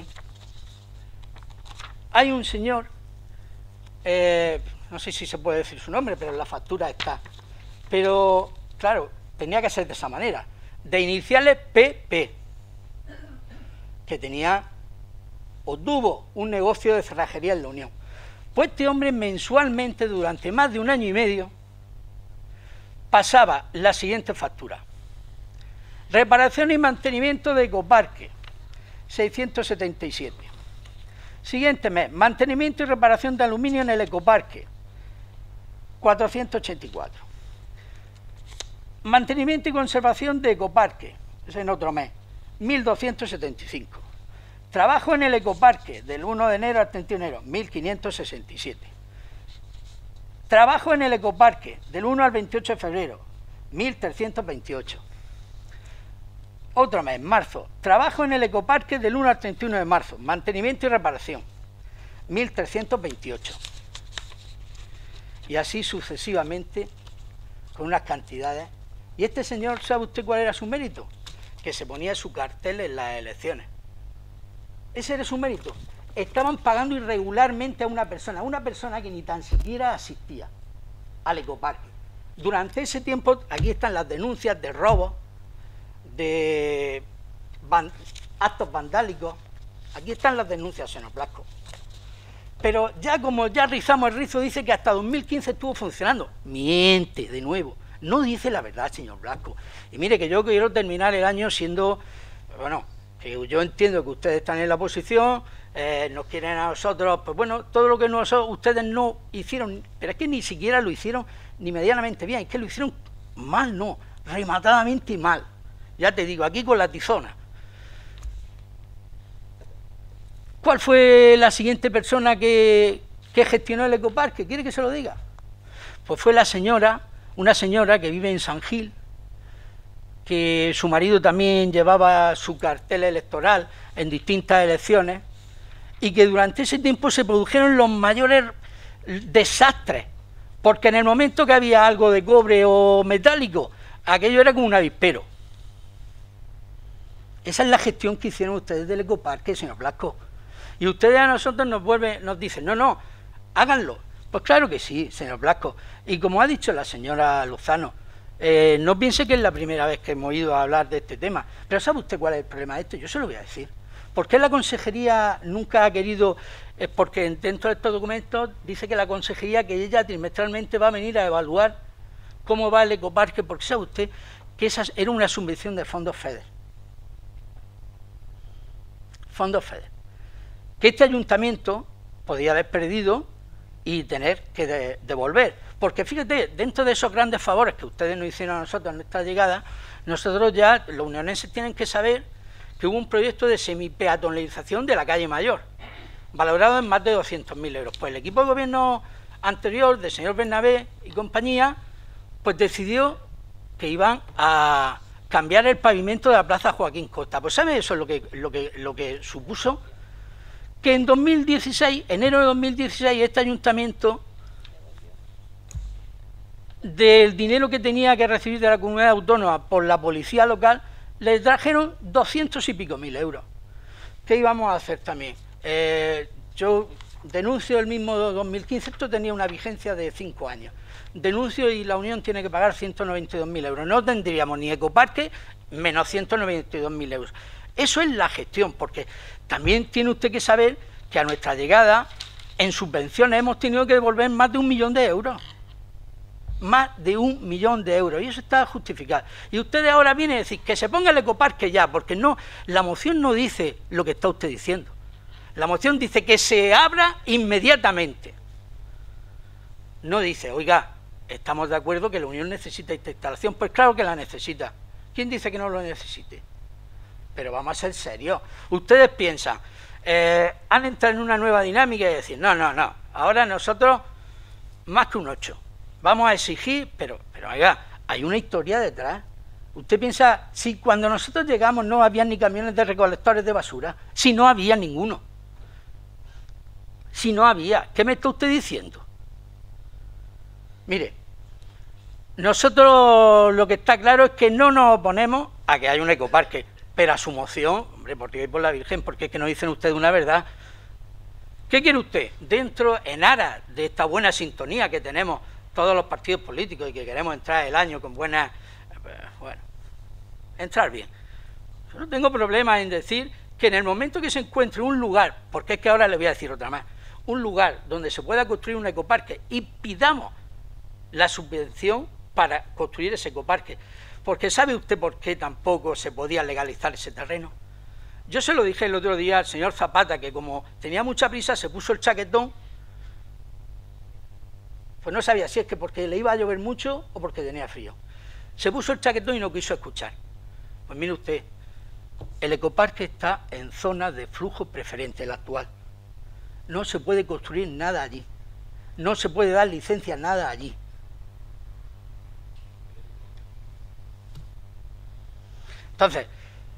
hay un señor, no sé si se puede decir su nombre, pero en la factura está, pero claro, tenía que ser de esa manera, de iniciales PP, que tenía o tuvo un negocio de cerrajería en La Unión. Pues este hombre mensualmente, durante más de un año y medio, pasaba la siguiente factura: reparación y mantenimiento de ecoparque, 677. Siguiente mes, mantenimiento y reparación de aluminio en el ecoparque, 484. Mantenimiento y conservación de ecoparque, es en otro mes, 1275. Trabajo en el ecoparque, del 1 de enero al 31 de enero, 1567. Trabajo en el ecoparque, del 1 al 28 de febrero, 1.328. Otro mes, marzo. Trabajo en el ecoparque del 1 al 31 de marzo. Mantenimiento y reparación. 1.328. Y así sucesivamente, con unas cantidades. Y este señor, ¿sabe usted cuál era su mérito? Que se ponía su cartel en las elecciones. Ese era su mérito. Estaban pagando irregularmente a una persona que ni tan siquiera asistía al ecoparque. Durante ese tiempo, aquí están las denuncias de robos, de actos vandálicos. Aquí están las denuncias, señor Blasco. Pero ya como ya rizamos el rizo, dice que hasta 2015 estuvo funcionando. Miente, de nuevo. No dice la verdad, señor Blasco. Y mire que yo quiero terminar el año siendo... Bueno, que yo entiendo que ustedes están en la oposición, nos quieren a nosotros... Pues bueno, todo lo que ustedes no hicieron, pero es que ni siquiera lo hicieron ni medianamente bien, es que lo hicieron mal, no, rematadamente mal. Ya te digo, aquí con la tizona. ¿Cuál fue la siguiente persona que gestionó el ecoparque? ¿Quiere que se lo diga? Pues fue una señora que vive en San Gil, que su marido también llevaba su cartel electoral en distintas elecciones, y que durante ese tiempo se produjeron los mayores desastres, porque en el momento que había algo de cobre o metálico, aquello era como un avispero. Esa es la gestión que hicieron ustedes del ecoparque, señor Blasco. Y ustedes a nosotros nos dicen, no, háganlo. Pues claro que sí, señor Blasco. Y como ha dicho la señora Lozano, no piense que es la primera vez que hemos ido a hablar de este tema. Pero ¿sabe usted cuál es el problema de esto? Yo se lo voy a decir. ¿Por qué la consejería nunca ha querido? Porque dentro de estos documentos dice que la consejería, que ella trimestralmente va a venir a evaluar cómo va el ecoparque, porque sabe usted que esa era una subvención de fondos FEDER. Fondos FEDER. Que este ayuntamiento podía haber perdido y tener que devolver. Porque fíjate, dentro de esos grandes favores que ustedes nos hicieron a nosotros en nuestra llegada, nosotros ya, los unionenses tienen que saber que hubo un proyecto de semipeatonalización de la calle Mayor, valorado en más de 200.000 euros. Pues el equipo de gobierno anterior, del señor Bernabé y compañía, pues decidió que iban a cambiar el pavimento de la plaza Joaquín Costa. Pues ¿sabe eso lo que supuso? Que en 2016, enero de 2016, este ayuntamiento, del dinero que tenía que recibir de la comunidad autónoma por la policía local, le trajeron 200 y pico mil euros. ¿Qué íbamos a hacer también? Yo denuncio el mismo 2015, esto tenía una vigencia de 5 años. Denuncio y la Unión tiene que pagar 192.000 euros. No tendríamos ni ecoparque menos 192.000 euros. Eso es la gestión, porque también tiene usted que saber que a nuestra llegada, en subvenciones, hemos tenido que devolver más de 1 millón de euros. Más de 1 millón de euros, y eso está justificado. Y ustedes ahora vienen a decir que se ponga el ecoparque ya, porque no, la moción no dice lo que está usted diciendo. La moción dice que se abra inmediatamente. No dice, oiga, estamos de acuerdo que la Unión necesita esta instalación. Pues claro que la necesita. ¿Quién dice que no lo necesite? Pero vamos a ser serios. Ustedes piensan, han entrado en una nueva dinámica y decir, no, ahora nosotros más que un 8. Vamos a exigir, pero oiga, hay una historia detrás. Usted piensa, si cuando nosotros llegamos no había ni camiones de recolectores de basura, si no había ninguno. Si no había, ¿qué me está usted diciendo? Mire, nosotros lo que está claro es que no nos oponemos a que haya un ecoparque, pero a su moción, hombre, por Dios y por la Virgen, porque es que nos dicen ustedes una verdad. ¿Qué quiere usted? Dentro, en aras de esta buena sintonía que tenemos todos los partidos políticos y que queremos entrar el año con buena, bueno, entrar bien. Yo no tengo problema en decir que en el momento que se encuentre un lugar, porque es que ahora le voy a decir otra más, un lugar donde se pueda construir un ecoparque y pidamos la subvención para construir ese ecoparque, porque ¿sabe usted por qué tampoco se podía legalizar ese terreno? Yo se lo dije el otro día al señor Zapata, que como tenía mucha prisa se puso el chaquetón. Pues no sabía si es que porque le iba a llover mucho o porque tenía frío. Se puso el chaquetón y no quiso escuchar. Pues mire usted, el ecoparque está en zona de flujo preferente, el actual. No se puede construir nada allí. No se puede dar licencia a nada allí. Entonces,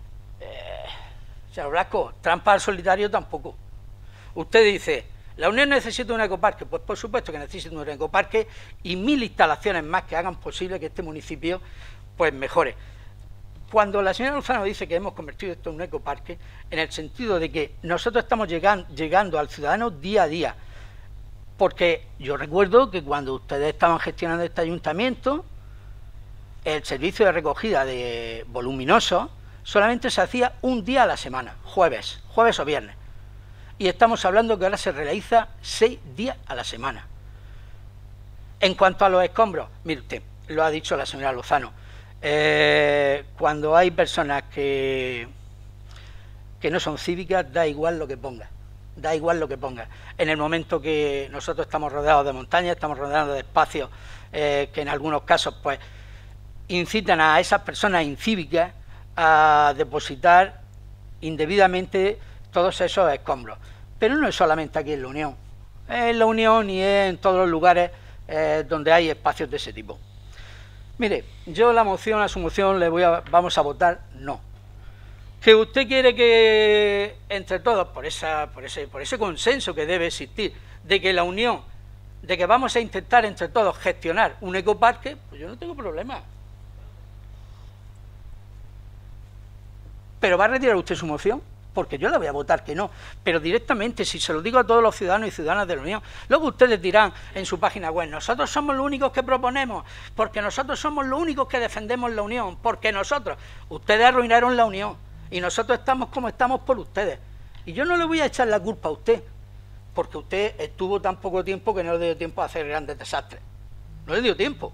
señor Blasco, trampa al solitario tampoco. Usted dice, ¿la Unión necesita un ecoparque? Pues por supuesto que necesita un ecoparque y 1000 instalaciones más que hagan posible que este municipio pues mejore. Cuando la señora Lozano dice que hemos convertido esto en un ecoparque, en el sentido de que nosotros estamos llegando al ciudadano día a día, porque yo recuerdo que cuando ustedes estaban gestionando este ayuntamiento, el servicio de recogida de voluminosos solamente se hacía un día a la semana, jueves o viernes. Y estamos hablando que ahora se realiza 6 días a la semana. En cuanto a los escombros, mire usted, lo ha dicho la señora Lozano, cuando hay personas que no son cívicas, da igual lo que ponga. Da igual lo que ponga. En el momento que nosotros estamos rodeados de montañas, estamos rodeados de espacios que en algunos casos pues incitan a esas personas incívicas a depositar indebidamente todos esos escombros. Pero no es solamente aquí en la Unión y en todos los lugares donde hay espacios de ese tipo. Mire, yo a su moción vamos a votar no. Que usted quiere que entre todos, por ese consenso que debe existir, de que la Unión, de que vamos a intentar entre todos gestionar un ecoparque, pues yo no tengo problema. Pero ¿va a retirar usted su moción? Porque yo le voy a votar que no, pero directamente, si se lo digo a todos los ciudadanos y ciudadanas de la Unión, luego ustedes dirán en su página web, nosotros somos los únicos que proponemos, porque nosotros somos los únicos que defendemos la Unión, porque ustedes arruinaron la Unión, y nosotros estamos como estamos por ustedes. Y yo no le voy a echar la culpa a usted, porque usted estuvo tan poco tiempo que no le dio tiempo a hacer grandes desastres. No le dio tiempo.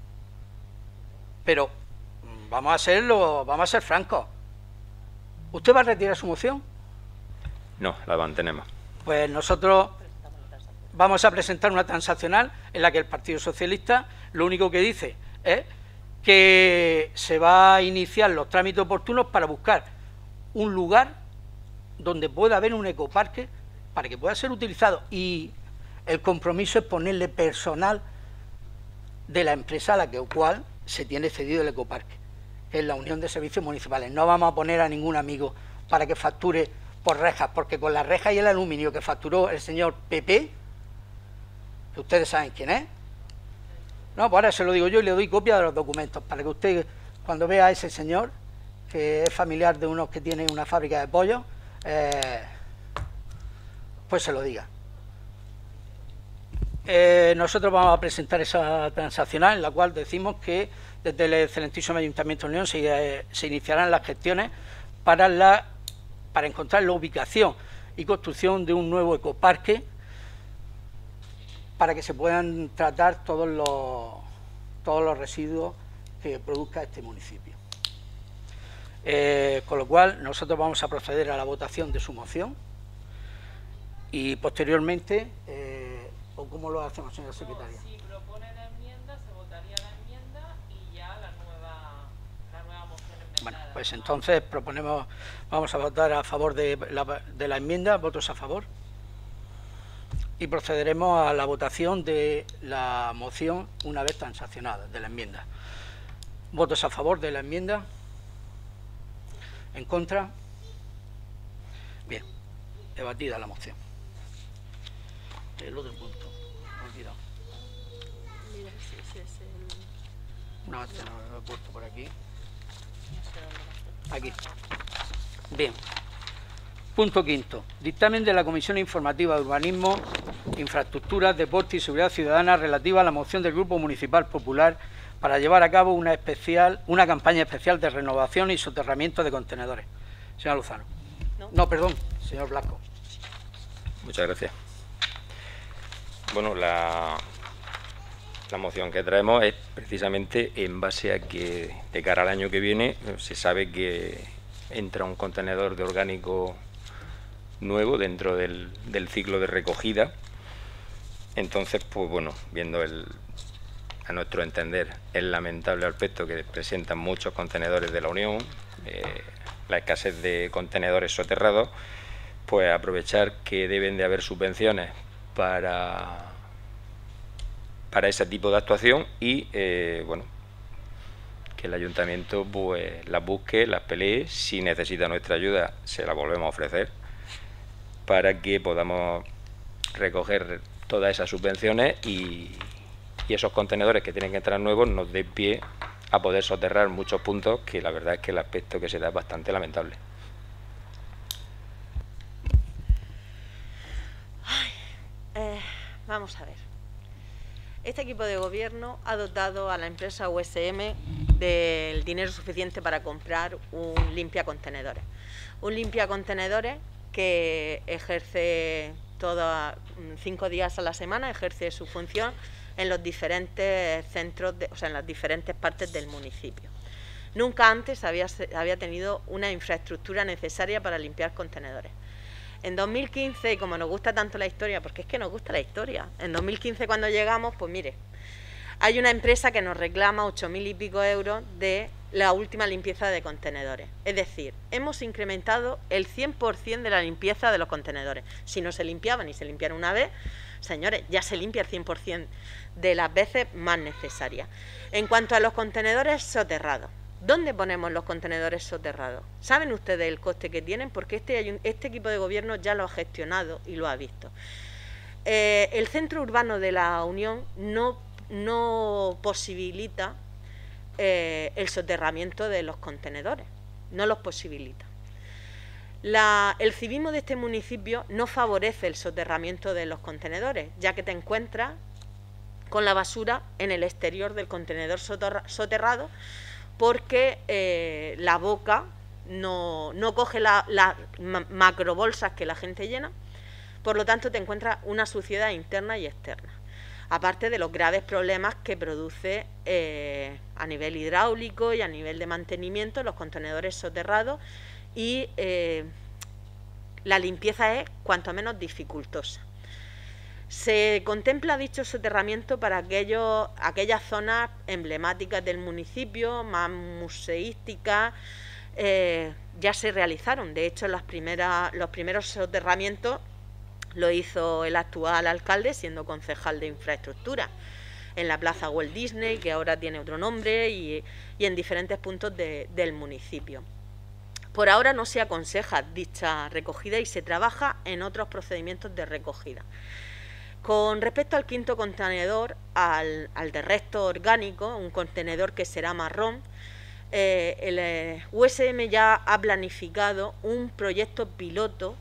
Pero vamos a ser francos. ¿Usted va a retirar su moción? No, la mantenemos. Pues nosotros vamos a presentar una transaccional en la que el Partido Socialista lo único que dice es que se va a iniciar los trámites oportunos para buscar un lugar donde pueda haber un ecoparque para que pueda ser utilizado, y el compromiso es ponerle personal de la empresa a la cual se tiene cedido el ecoparque, que es la Unión de Servicios Municipales. No vamos a poner a ningún amigo para que facture por rejas, porque con las rejas y el aluminio que facturó el señor Pepe, que ustedes saben quién es, no, pues ahora se lo digo yo y le doy copia de los documentos, para que usted, cuando vea a ese señor, que es familiar de unos que tienen una fábrica de pollo, pues se lo diga. Nosotros vamos a presentar esa transaccional en la cual decimos que desde el excelentísimo Ayuntamiento de Unión se iniciarán las gestiones para encontrar la ubicación y construcción de un nuevo ecoparque para que se puedan tratar todos los residuos que produzca este municipio. Con lo cual nosotros vamos a proceder a la votación de su moción y posteriormente, ¿o cómo lo hacemos, señora secretaria? Si propone la enmienda, se votaría la enmienda y ya la nueva moción enmendada. Bueno, pues entonces vamos a votar a favor de la enmienda, votos a favor, y procederemos a la votación de la moción una vez transaccionada, de la enmienda. ¿Votos a favor de la enmienda? ¿En contra? Bien, debatida la moción. El otro punto, olvidado. Mira, ese es el... No, este no lo he puesto por aquí. Aquí. Bien. Punto quinto. Dictamen de la Comisión Informativa de Urbanismo, Infraestructuras, Deporte y Seguridad Ciudadana relativa a la moción del Grupo Municipal Popular para llevar a cabo una campaña especial de renovación y soterramiento de contenedores. Señor Lozano. No, perdón, señor Blasco. Muchas gracias. Bueno, la moción que traemos es precisamente en base a que de cara al año que viene se sabe que entra un contenedor de orgánico nuevo dentro del ciclo de recogida. Entonces, pues bueno, viendo a nuestro entender el lamentable aspecto que presentan muchos contenedores de la Unión, la escasez de contenedores soterrados, pues aprovechar que deben de haber subvenciones para ese tipo de actuación y bueno, que el ayuntamiento pues las busque, las pelee. Si necesita nuestra ayuda, se la volvemos a ofrecer para que podamos recoger todas esas subvenciones y esos contenedores que tienen que entrar nuevos nos den pie a poder soterrar muchos puntos, que la verdad es que el aspecto que se da es bastante lamentable. Vamos a ver. Este equipo de gobierno ha dotado a la empresa USM del dinero suficiente para comprar un limpiacontenedores. Un limpiacontenedores que ejerce 5 días a la semana, ejerce su función en los diferentes centros, en las diferentes partes del municipio. Nunca antes había tenido una infraestructura necesaria para limpiar contenedores. En 2015, y como nos gusta tanto la historia, porque es que nos gusta la historia, en 2015 cuando llegamos, pues mire, hay una empresa que nos reclama 8.000 y pico euros de la última limpieza de contenedores. Es decir, hemos incrementado el 100% de la limpieza de los contenedores. Si no se limpiaban y se limpiaron una vez, señores, ya se limpia el 100% de las veces más necesarias. En cuanto a los contenedores soterrados, ¿dónde ponemos los contenedores soterrados? ¿Saben ustedes el coste que tienen? Porque este equipo de gobierno ya lo ha gestionado y lo ha visto. El centro urbano de la Unión no posibilita el soterramiento de los contenedores, no los posibilita. El civismo de este municipio no favorece el soterramiento de los contenedores, ya que te encuentras con la basura en el exterior del contenedor soterrado, porque la boca no coge las macrobolsas que la gente llena, por lo tanto te encuentras una suciedad interna y externa, aparte de los graves problemas que produce a nivel hidráulico y a nivel de mantenimiento los contenedores soterrados, y la limpieza es cuanto menos dificultosa. Se contempla dicho soterramiento para aquellas zonas emblemáticas del municipio, más museísticas. Ya se realizaron. De hecho, los primeros soterramientos lo hizo el actual alcalde, siendo concejal de infraestructura, en la plaza Walt Disney, que ahora tiene otro nombre, y en diferentes puntos del municipio. Por ahora no se aconseja dicha recogida y se trabaja en otros procedimientos de recogida. Con respecto al quinto contenedor, al de resto orgánico, un contenedor que será marrón, el USM ya ha planificado un proyecto piloto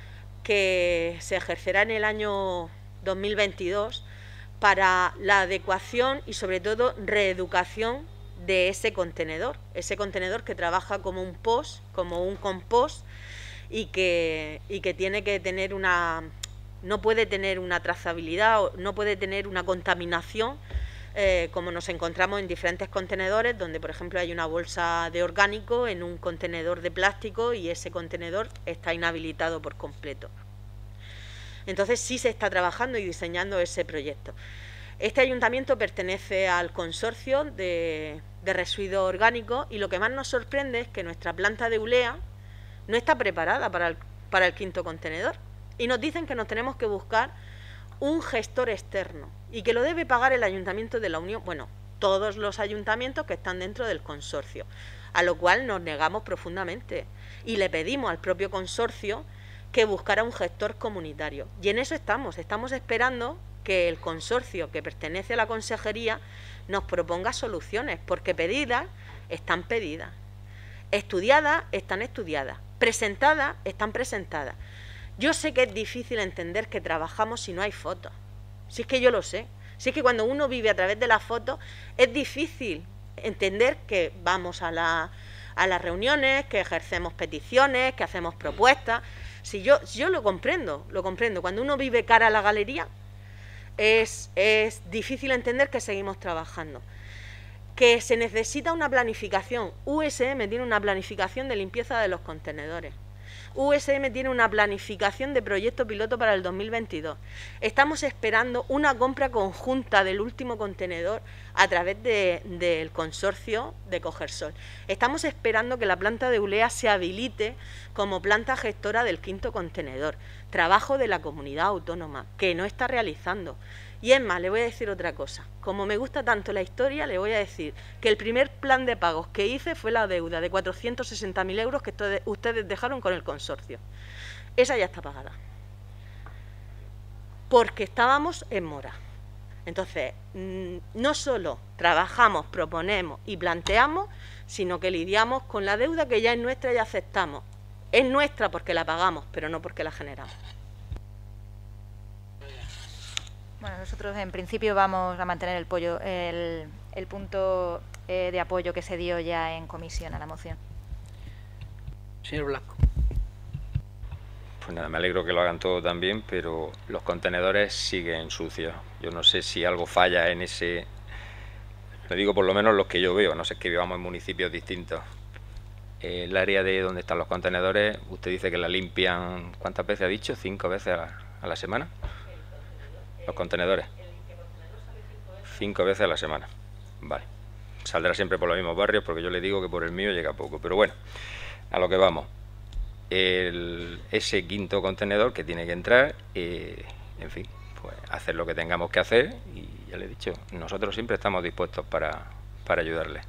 que se ejercerá en el año 2022 para la adecuación y sobre todo reeducación de ese contenedor que trabaja como un post, como un compost, y que tiene que tener no puede tener una trazabilidad, no puede tener una contaminación, como nos encontramos en diferentes contenedores, donde por ejemplo hay una bolsa de orgánico en un contenedor de plástico y ese contenedor está inhabilitado por completo. Entonces sí se está trabajando y diseñando ese proyecto. Este ayuntamiento pertenece al consorcio de residuos orgánicos, y lo que más nos sorprende es que nuestra planta de Ulea no está preparada para el quinto contenedor. Y nos dicen que nos tenemos que buscar un gestor externo y que lo debe pagar el Ayuntamiento de la Unión, bueno, todos los ayuntamientos que están dentro del consorcio, a lo cual nos negamos profundamente y le pedimos al propio consorcio que buscara un gestor comunitario. Y en eso estamos esperando que el consorcio que pertenece a la consejería nos proponga soluciones, porque pedidas están pedidas, estudiadas están estudiadas, presentadas están presentadas. Yo sé que es difícil entender que trabajamos si no hay fotos. Si es que yo lo sé. Si es que cuando uno vive a través de las fotos es difícil entender que vamos a las reuniones, que ejercemos peticiones, que hacemos propuestas. Si yo lo comprendo. Cuando uno vive cara a la galería es difícil entender que seguimos trabajando. Que se necesita una planificación. USM tiene una planificación de limpieza de los contenedores. USM tiene una planificación de proyecto piloto para el 2022. Estamos esperando una compra conjunta del último contenedor a través del consorcio de Cogersol. Estamos esperando que la planta de Ulea se habilite como planta gestora del quinto contenedor. Trabajo de la comunidad autónoma que no está realizando. Y es más, le voy a decir otra cosa. Como me gusta tanto la historia, le voy a decir que el primer plan de pagos que hice fue la deuda de 460.000 euros que ustedes dejaron con el consorcio. Esa ya está pagada. Porque estábamos en mora. Entonces, no solo trabajamos, proponemos y planteamos, sino que lidiamos con la deuda que ya es nuestra y aceptamos. Es nuestra porque la pagamos, pero no porque la generamos. Bueno, nosotros en principio vamos a mantener el punto de apoyo que se dio ya en comisión a la moción. Señor Blasco. Pues nada, me alegro que lo hagan todo también, pero los contenedores siguen sucios. Yo no sé si algo falla en ese... Lo digo por lo menos los que yo veo, no sé, es que vivamos en municipios distintos. El área de donde están los contenedores, usted dice que la limpian, ¿cuántas veces ha dicho? 5 veces a la semana. Los contenedores. 5 veces a la semana. Vale. Saldrá siempre por los mismos barrios, porque yo le digo que por el mío llega poco. Pero bueno, a lo que vamos. Ese quinto contenedor que tiene que entrar, en fin, pues hacer lo que tengamos que hacer, y ya le he dicho, nosotros siempre estamos dispuestos para ayudarle.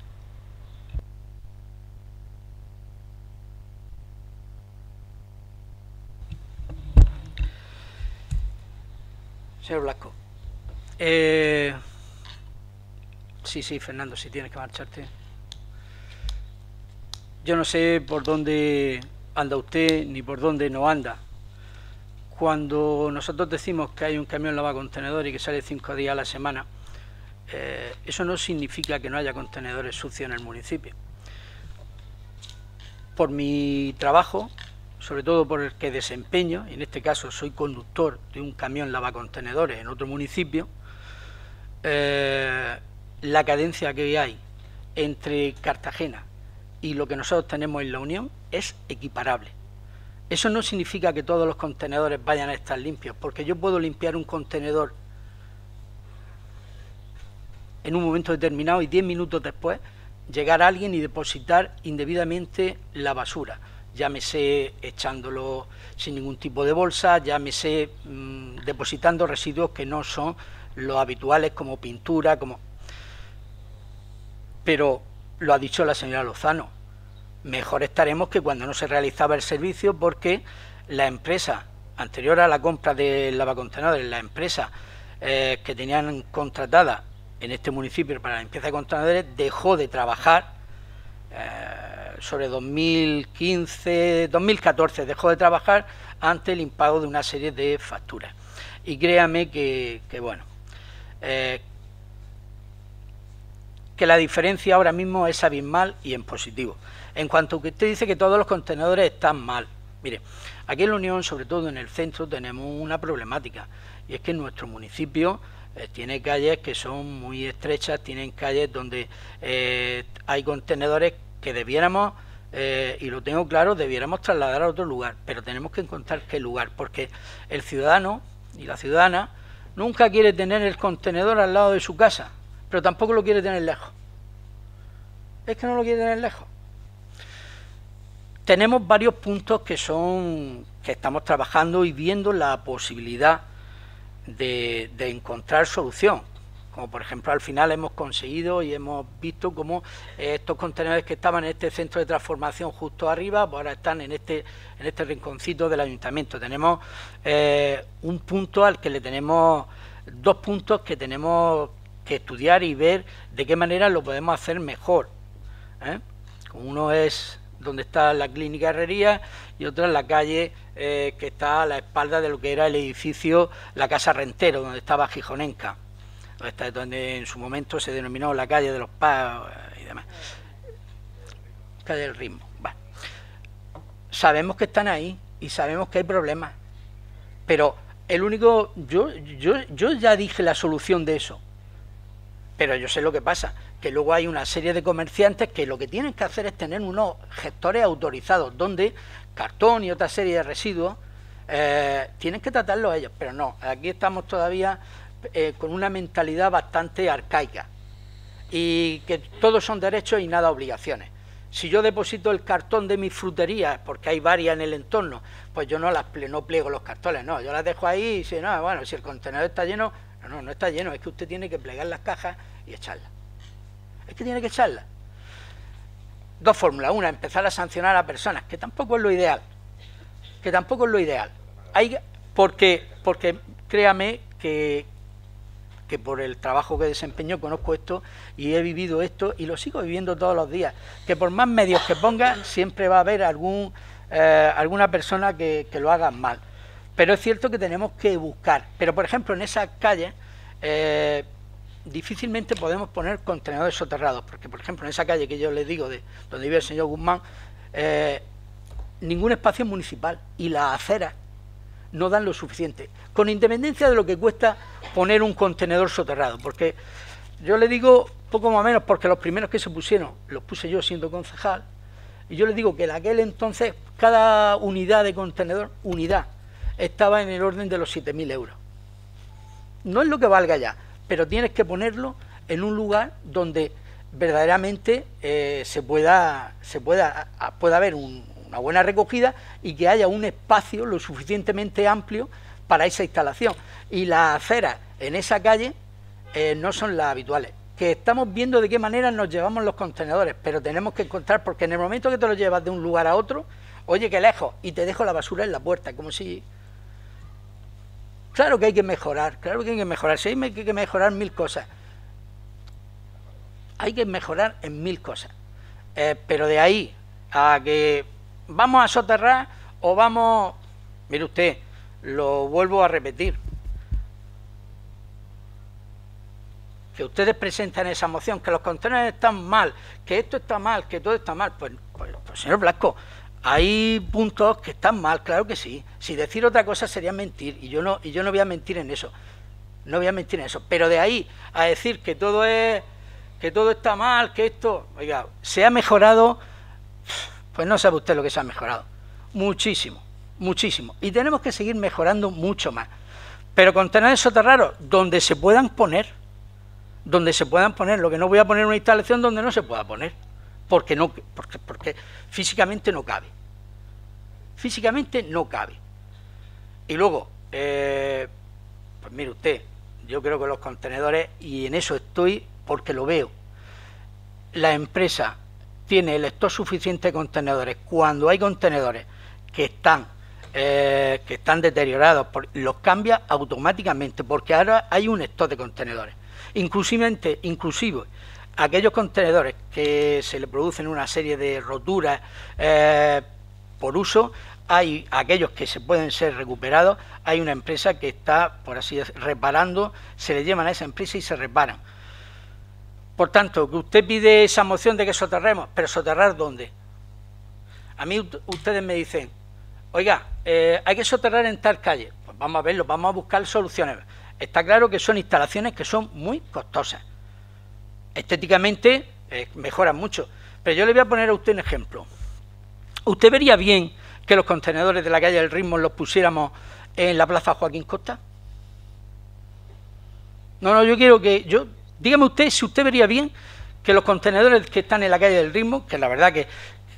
Señor Blasco. Sí, Fernando, si tienes que marcharte. Yo no sé por dónde anda usted ni por dónde no anda. Cuando nosotros decimos que hay un camión lavacontenedor y que sale 5 días a la semana, eso no significa que no haya contenedores sucios en el municipio. Por mi trabajo, sobre todo por el que desempeño, y en este caso soy conductor de un camión lavacontenedores en otro municipio, la cadencia que hay entre Cartagena y lo que nosotros tenemos en La Unión es equiparable. Eso no significa que todos los contenedores vayan a estar limpios, porque yo puedo limpiar un contenedor en un momento determinado y 10 minutos después llegar a alguien y depositar indebidamente la basura. Llámese echándolo sin ningún tipo de bolsa, llámese depositando residuos que no son los habituales, como pintura, como... Pero lo ha dicho la señora Lozano, mejor estaremos que cuando no se realizaba el servicio, porque la empresa, anterior a la compra de lavacontenedores, la empresa que tenían contratada en este municipio para la limpieza de contenedores, dejó de trabajar sobre 2014 dejó de trabajar ante el impago de una serie de facturas. Y créame que bueno, que la diferencia ahora mismo es abismal y en positivo. En cuanto a que usted dice que todos los contenedores están mal, mire, aquí en La Unión, sobre todo en el centro, tenemos una problemática, y es que nuestro municipio tiene calles que son muy estrechas, tienen calles donde hay contenedores que debiéramos, y lo tengo claro, debiéramos trasladar a otro lugar, pero tenemos que encontrar qué lugar, porque el ciudadano y la ciudadana nunca quiere tener el contenedor al lado de su casa, pero tampoco lo quiere tener lejos. Es que no lo quiere tener lejos. Tenemos varios puntos que estamos trabajando y viendo la posibilidad de encontrar solución. Como por ejemplo, al final hemos conseguido y hemos visto cómo estos contenedores que estaban en este centro de transformación justo arriba, pues ahora están en este rinconcito del ayuntamiento. Tenemos un punto al que le tenemos, 2 puntos que tenemos que estudiar y ver de qué manera lo podemos hacer mejor. Uno es donde está la clínica Herrería y otro en la calle que está a la espalda de lo que era el edificio, la Casa Rentero, donde estaba Gijonenca, donde en su momento se denominó la calle de los Paz y demás, calle del Ritmo. Bueno, sabemos que están ahí y sabemos que hay problemas, pero el único, yo ya dije la solución de eso, pero yo sé lo que pasa, que luego hay una serie de comerciantes que lo que tienen que hacer es tener unos gestores autorizados, donde cartón y otra serie de residuos tienen que tratarlos ellos, pero no, aquí estamos todavía con una mentalidad bastante arcaica, y que todos son derechos y nada obligaciones. Si yo deposito el cartón de mis fruterías, porque hay varias en el entorno, pues yo no pliego los cartones, no, yo las dejo ahí, y si no, bueno, si el contenedor está lleno, No, no está lleno, es que usted tiene que plegar las cajas y echarlas. Es que tiene que echarlas. Dos fórmulas. Una, empezar a sancionar a personas, que tampoco es lo ideal. Que tampoco es lo ideal. Porque créame que por el trabajo que desempeño conozco esto y he vivido esto y lo sigo viviendo todos los días. Que por más medios que ponga, siempre va a haber alguna persona que lo haga mal. Pero es cierto que tenemos que buscar. Pero, por ejemplo, en esas calles difícilmente podemos poner contenedores soterrados, porque, por ejemplo, en esa calle que yo les digo, de donde vive el señor Guzmán, ningún espacio municipal y las aceras no dan lo suficiente, con independencia de lo que cuesta poner un contenedor soterrado, porque yo le digo poco más o menos, porque los primeros que se pusieron los puse yo siendo concejal, y yo les digo que en aquel entonces cada unidad de contenedor, estaba en el orden de los 7.000 euros. No es lo que valga ya, pero tienes que ponerlo en un lugar donde verdaderamente pueda haber una buena recogida y que haya un espacio lo suficientemente amplio para esa instalación. Y las aceras en esa calle no son las habituales. Que estamos viendo de qué manera nos llevamos los contenedores, pero tenemos que encontrar, porque en el momento que te lo llevas de un lugar a otro, oye, que lejos, y te dejo la basura en la puerta, como si... Claro que hay que mejorar, sí, hay que mejorar 1000 cosas. Hay que mejorar en 1000 cosas. Pero de ahí a que vamos a soterrar o vamos... Mire usted, lo vuelvo a repetir. Que ustedes presentan esa moción, que los contenedores están mal, que esto está mal, que todo está mal. Pues señor Blasco, hay puntos que están mal, claro que sí. Si decir otra cosa sería mentir, y yo no voy a mentir en eso. No voy a mentir en eso. Pero de ahí a decir que todo está mal, que esto, oiga, se ha mejorado, pues no sabe usted lo que se ha mejorado. Muchísimo, muchísimo. Y tenemos que seguir mejorando mucho más. Pero contenedores soterrados donde se puedan poner. Lo que no voy a poner una instalación donde no se pueda poner. Porque físicamente no cabe. Físicamente no cabe. Y luego, pues mire usted, yo creo que los contenedores, y en eso estoy porque lo veo, la empresa tiene el stock suficiente de contenedores. Cuando hay contenedores que están deteriorados, los cambia automáticamente, porque ahora hay un stock de contenedores. Inclusive aquellos contenedores que se le producen una serie de roturas por uso, hay aquellos que se pueden ser recuperados, hay una empresa que está, por así decirlo, reparando, se le llevan a esa empresa y se reparan. Por tanto, que usted pide esa moción de que soterremos, pero ¿soterrar dónde? A mí ustedes me dicen, oiga, hay que soterrar en tal calle. Pues vamos a verlo, vamos a buscar soluciones. Está claro que son instalaciones que son muy costosas. Estéticamente mejoran mucho. Pero yo le voy a poner a usted un ejemplo. ¿Usted vería bien que los contenedores de la calle del Ritmo los pusiéramos en la plaza Joaquín Costa? No, yo quiero que... dígame usted si usted vería bien que los contenedores que están en la calle del Ritmo, que la verdad que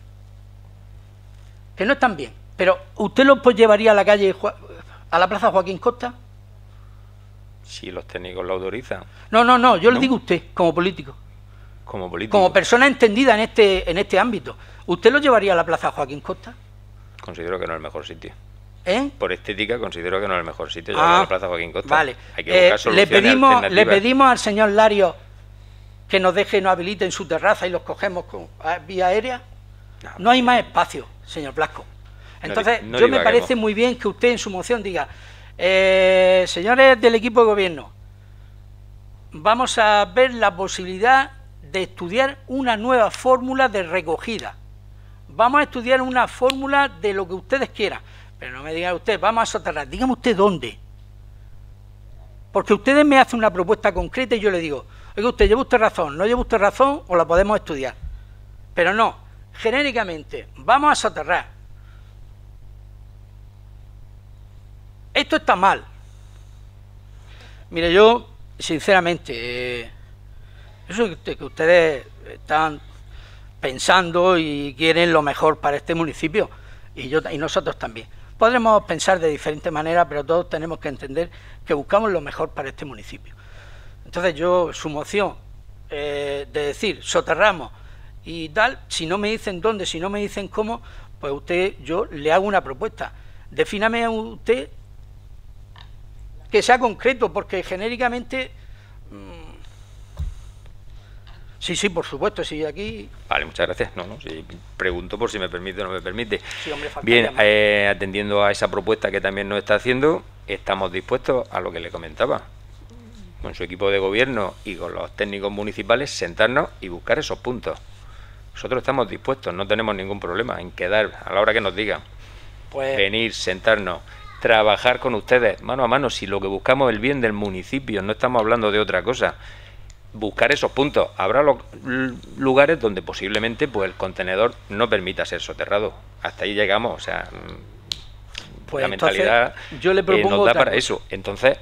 no están bien, pero ¿usted los llevaría a la plaza Joaquín Costa? Si los técnicos lo autorizan. No, yo le digo a usted, como político. Como político. Como persona entendida en este ámbito. ¿Usted lo llevaría a la plaza Joaquín Costa? Considero que no es el mejor sitio. ¿Eh? Por estética considero que no es el mejor sitio llevarlo a la plaza Joaquín Costa. Vale. Hay que buscar soluciones alternativas. Le pedimos al señor Lario que nos habilite en su terraza y los cogemos con vía aérea. No hay más espacio, señor Blasco. Entonces, yo me parece muy bien que usted en su moción diga, señores del equipo de gobierno, vamos a ver la posibilidad de estudiar una nueva fórmula de recogida. Vamos a estudiar una fórmula de lo que ustedes quieran. Pero no me digan usted, vamos a soterrar. Dígame usted dónde. Porque ustedes me hacen una propuesta concreta y yo le digo, oiga usted, ¿lleva usted razón? ¿No lleva usted razón? O la podemos estudiar. Pero no, genéricamente, vamos a soterrar. Esto está mal. Mire, yo, sinceramente, eso que ustedes están pensando y quieren lo mejor para este municipio, y nosotros también. podremos pensar de diferentes maneras, pero todos tenemos que entender que buscamos lo mejor para este municipio. Entonces yo, su moción de decir soterramos y tal, si no me dicen dónde, si no me dicen cómo, pues yo le hago una propuesta. Defíname a usted que sea concreto, porque genéricamente... Sí, por supuesto, sí, aquí... Vale, muchas gracias. Si pregunto por si me permite o no me permite. Sí, hombre, bien, atendiendo a esa propuesta que también nos está haciendo, estamos dispuestos a lo que le comentaba, con su equipo de gobierno y con los técnicos municipales, sentarnos y buscar esos puntos. Nosotros estamos dispuestos, no tenemos ningún problema en quedar a la hora que nos digan. Pues... venir, sentarnos, trabajar con ustedes mano a mano, si lo que buscamos es el bien del municipio, no estamos hablando de otra cosa. Buscar esos puntos. Habrá lugares donde posiblemente pues el contenedor no permita ser soterrado. Hasta ahí llegamos, o sea, pues la mentalidad yo le propongo nos da para eso. Entonces,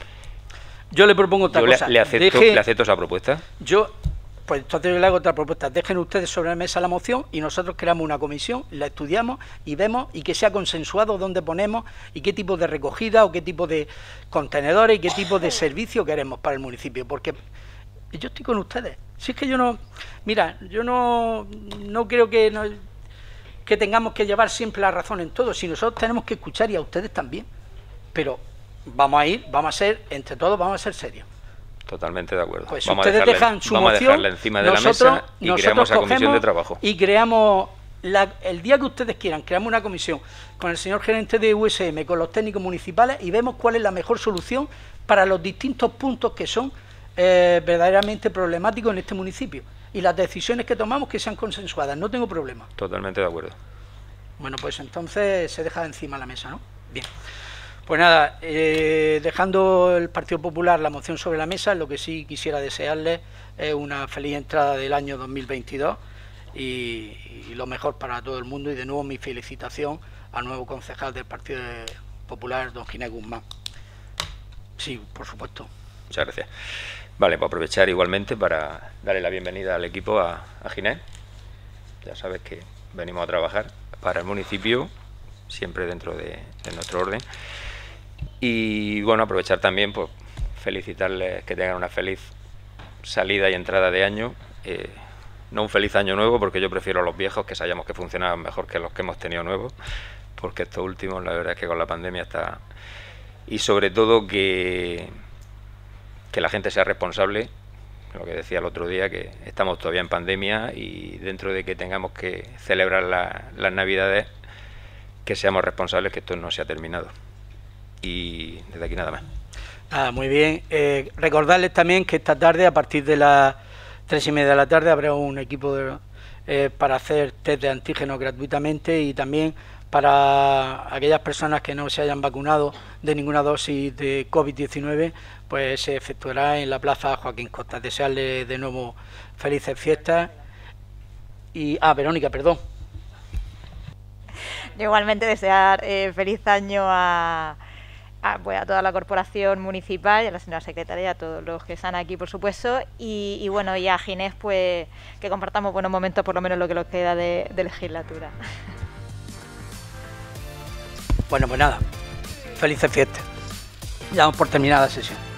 yo le propongo otra cosa. Le acepto esa propuesta. Pues entonces yo le hago otra propuesta. Dejen ustedes sobre la mesa la moción y nosotros creamos una comisión, la estudiamos y vemos, y que sea consensuado dónde ponemos y qué tipo de recogida o qué tipo de contenedores y qué tipo de servicio queremos para el municipio. Porque yo estoy con ustedes. Si es que yo no... Mira, yo no creo que tengamos que llevar siempre la razón en todo. Si nosotros tenemos que escuchar, y a ustedes también. Pero vamos a ser, entre todos, vamos a ser serios. Totalmente de acuerdo. Pues vamos ustedes dejan su moción, dejarla encima de la mesa y creamos esa comisión de trabajo. Y creamos, el día que ustedes quieran, creamos una comisión con el señor gerente de USM, con los técnicos municipales, y vemos cuál es la mejor solución para los distintos puntos que son verdaderamente problemáticos en este municipio, y las decisiones que tomamos que sean consensuadas. No tengo problema. Totalmente de acuerdo. Bueno, pues entonces se deja encima la mesa, ¿no? Bien. Pues nada, dejando el Partido Popular la moción sobre la mesa, lo que sí quisiera desearles es una feliz entrada del año 2022 y lo mejor para todo el mundo, y de nuevo mi felicitación al nuevo concejal del Partido Popular, don Ginés Guzmán. Sí, por supuesto. Muchas gracias. Vale, pues aprovechar igualmente para darle la bienvenida al equipo, a Ginés. Ya sabes que venimos a trabajar para el municipio, siempre dentro de nuestro orden. Y bueno, aprovechar también, pues felicitarles, que tengan una feliz salida y entrada de año. No un feliz año nuevo, porque yo prefiero los viejos, que sabíamos que funcionaban mejor que los que hemos tenido nuevos, porque estos últimos, la verdad es que con la pandemia está... Y sobre todo que la gente sea responsable, lo que decía el otro día, que estamos todavía en pandemia, y dentro de que tengamos que celebrar las Navidades, que seamos responsables, que esto no se ha terminado. Y desde aquí nada más. Muy bien. Recordarles también que esta tarde, a partir de las 3:30 de la tarde, habrá un equipo para hacer test de antígenos gratuitamente, y también para aquellas personas que no se hayan vacunado de ninguna dosis de COVID-19, pues se efectuará en la Plaza Joaquín Costa. Desearles de nuevo felices fiestas. Y Verónica, perdón. Yo igualmente desear feliz año a toda la corporación municipal y a la señora secretaria y a todos los que están aquí, por supuesto, y bueno, y a Ginés, pues que compartamos buenos momentos, por lo menos lo que nos queda de legislatura. Bueno, pues nada, felices fiestas. Ya damos por terminada la sesión.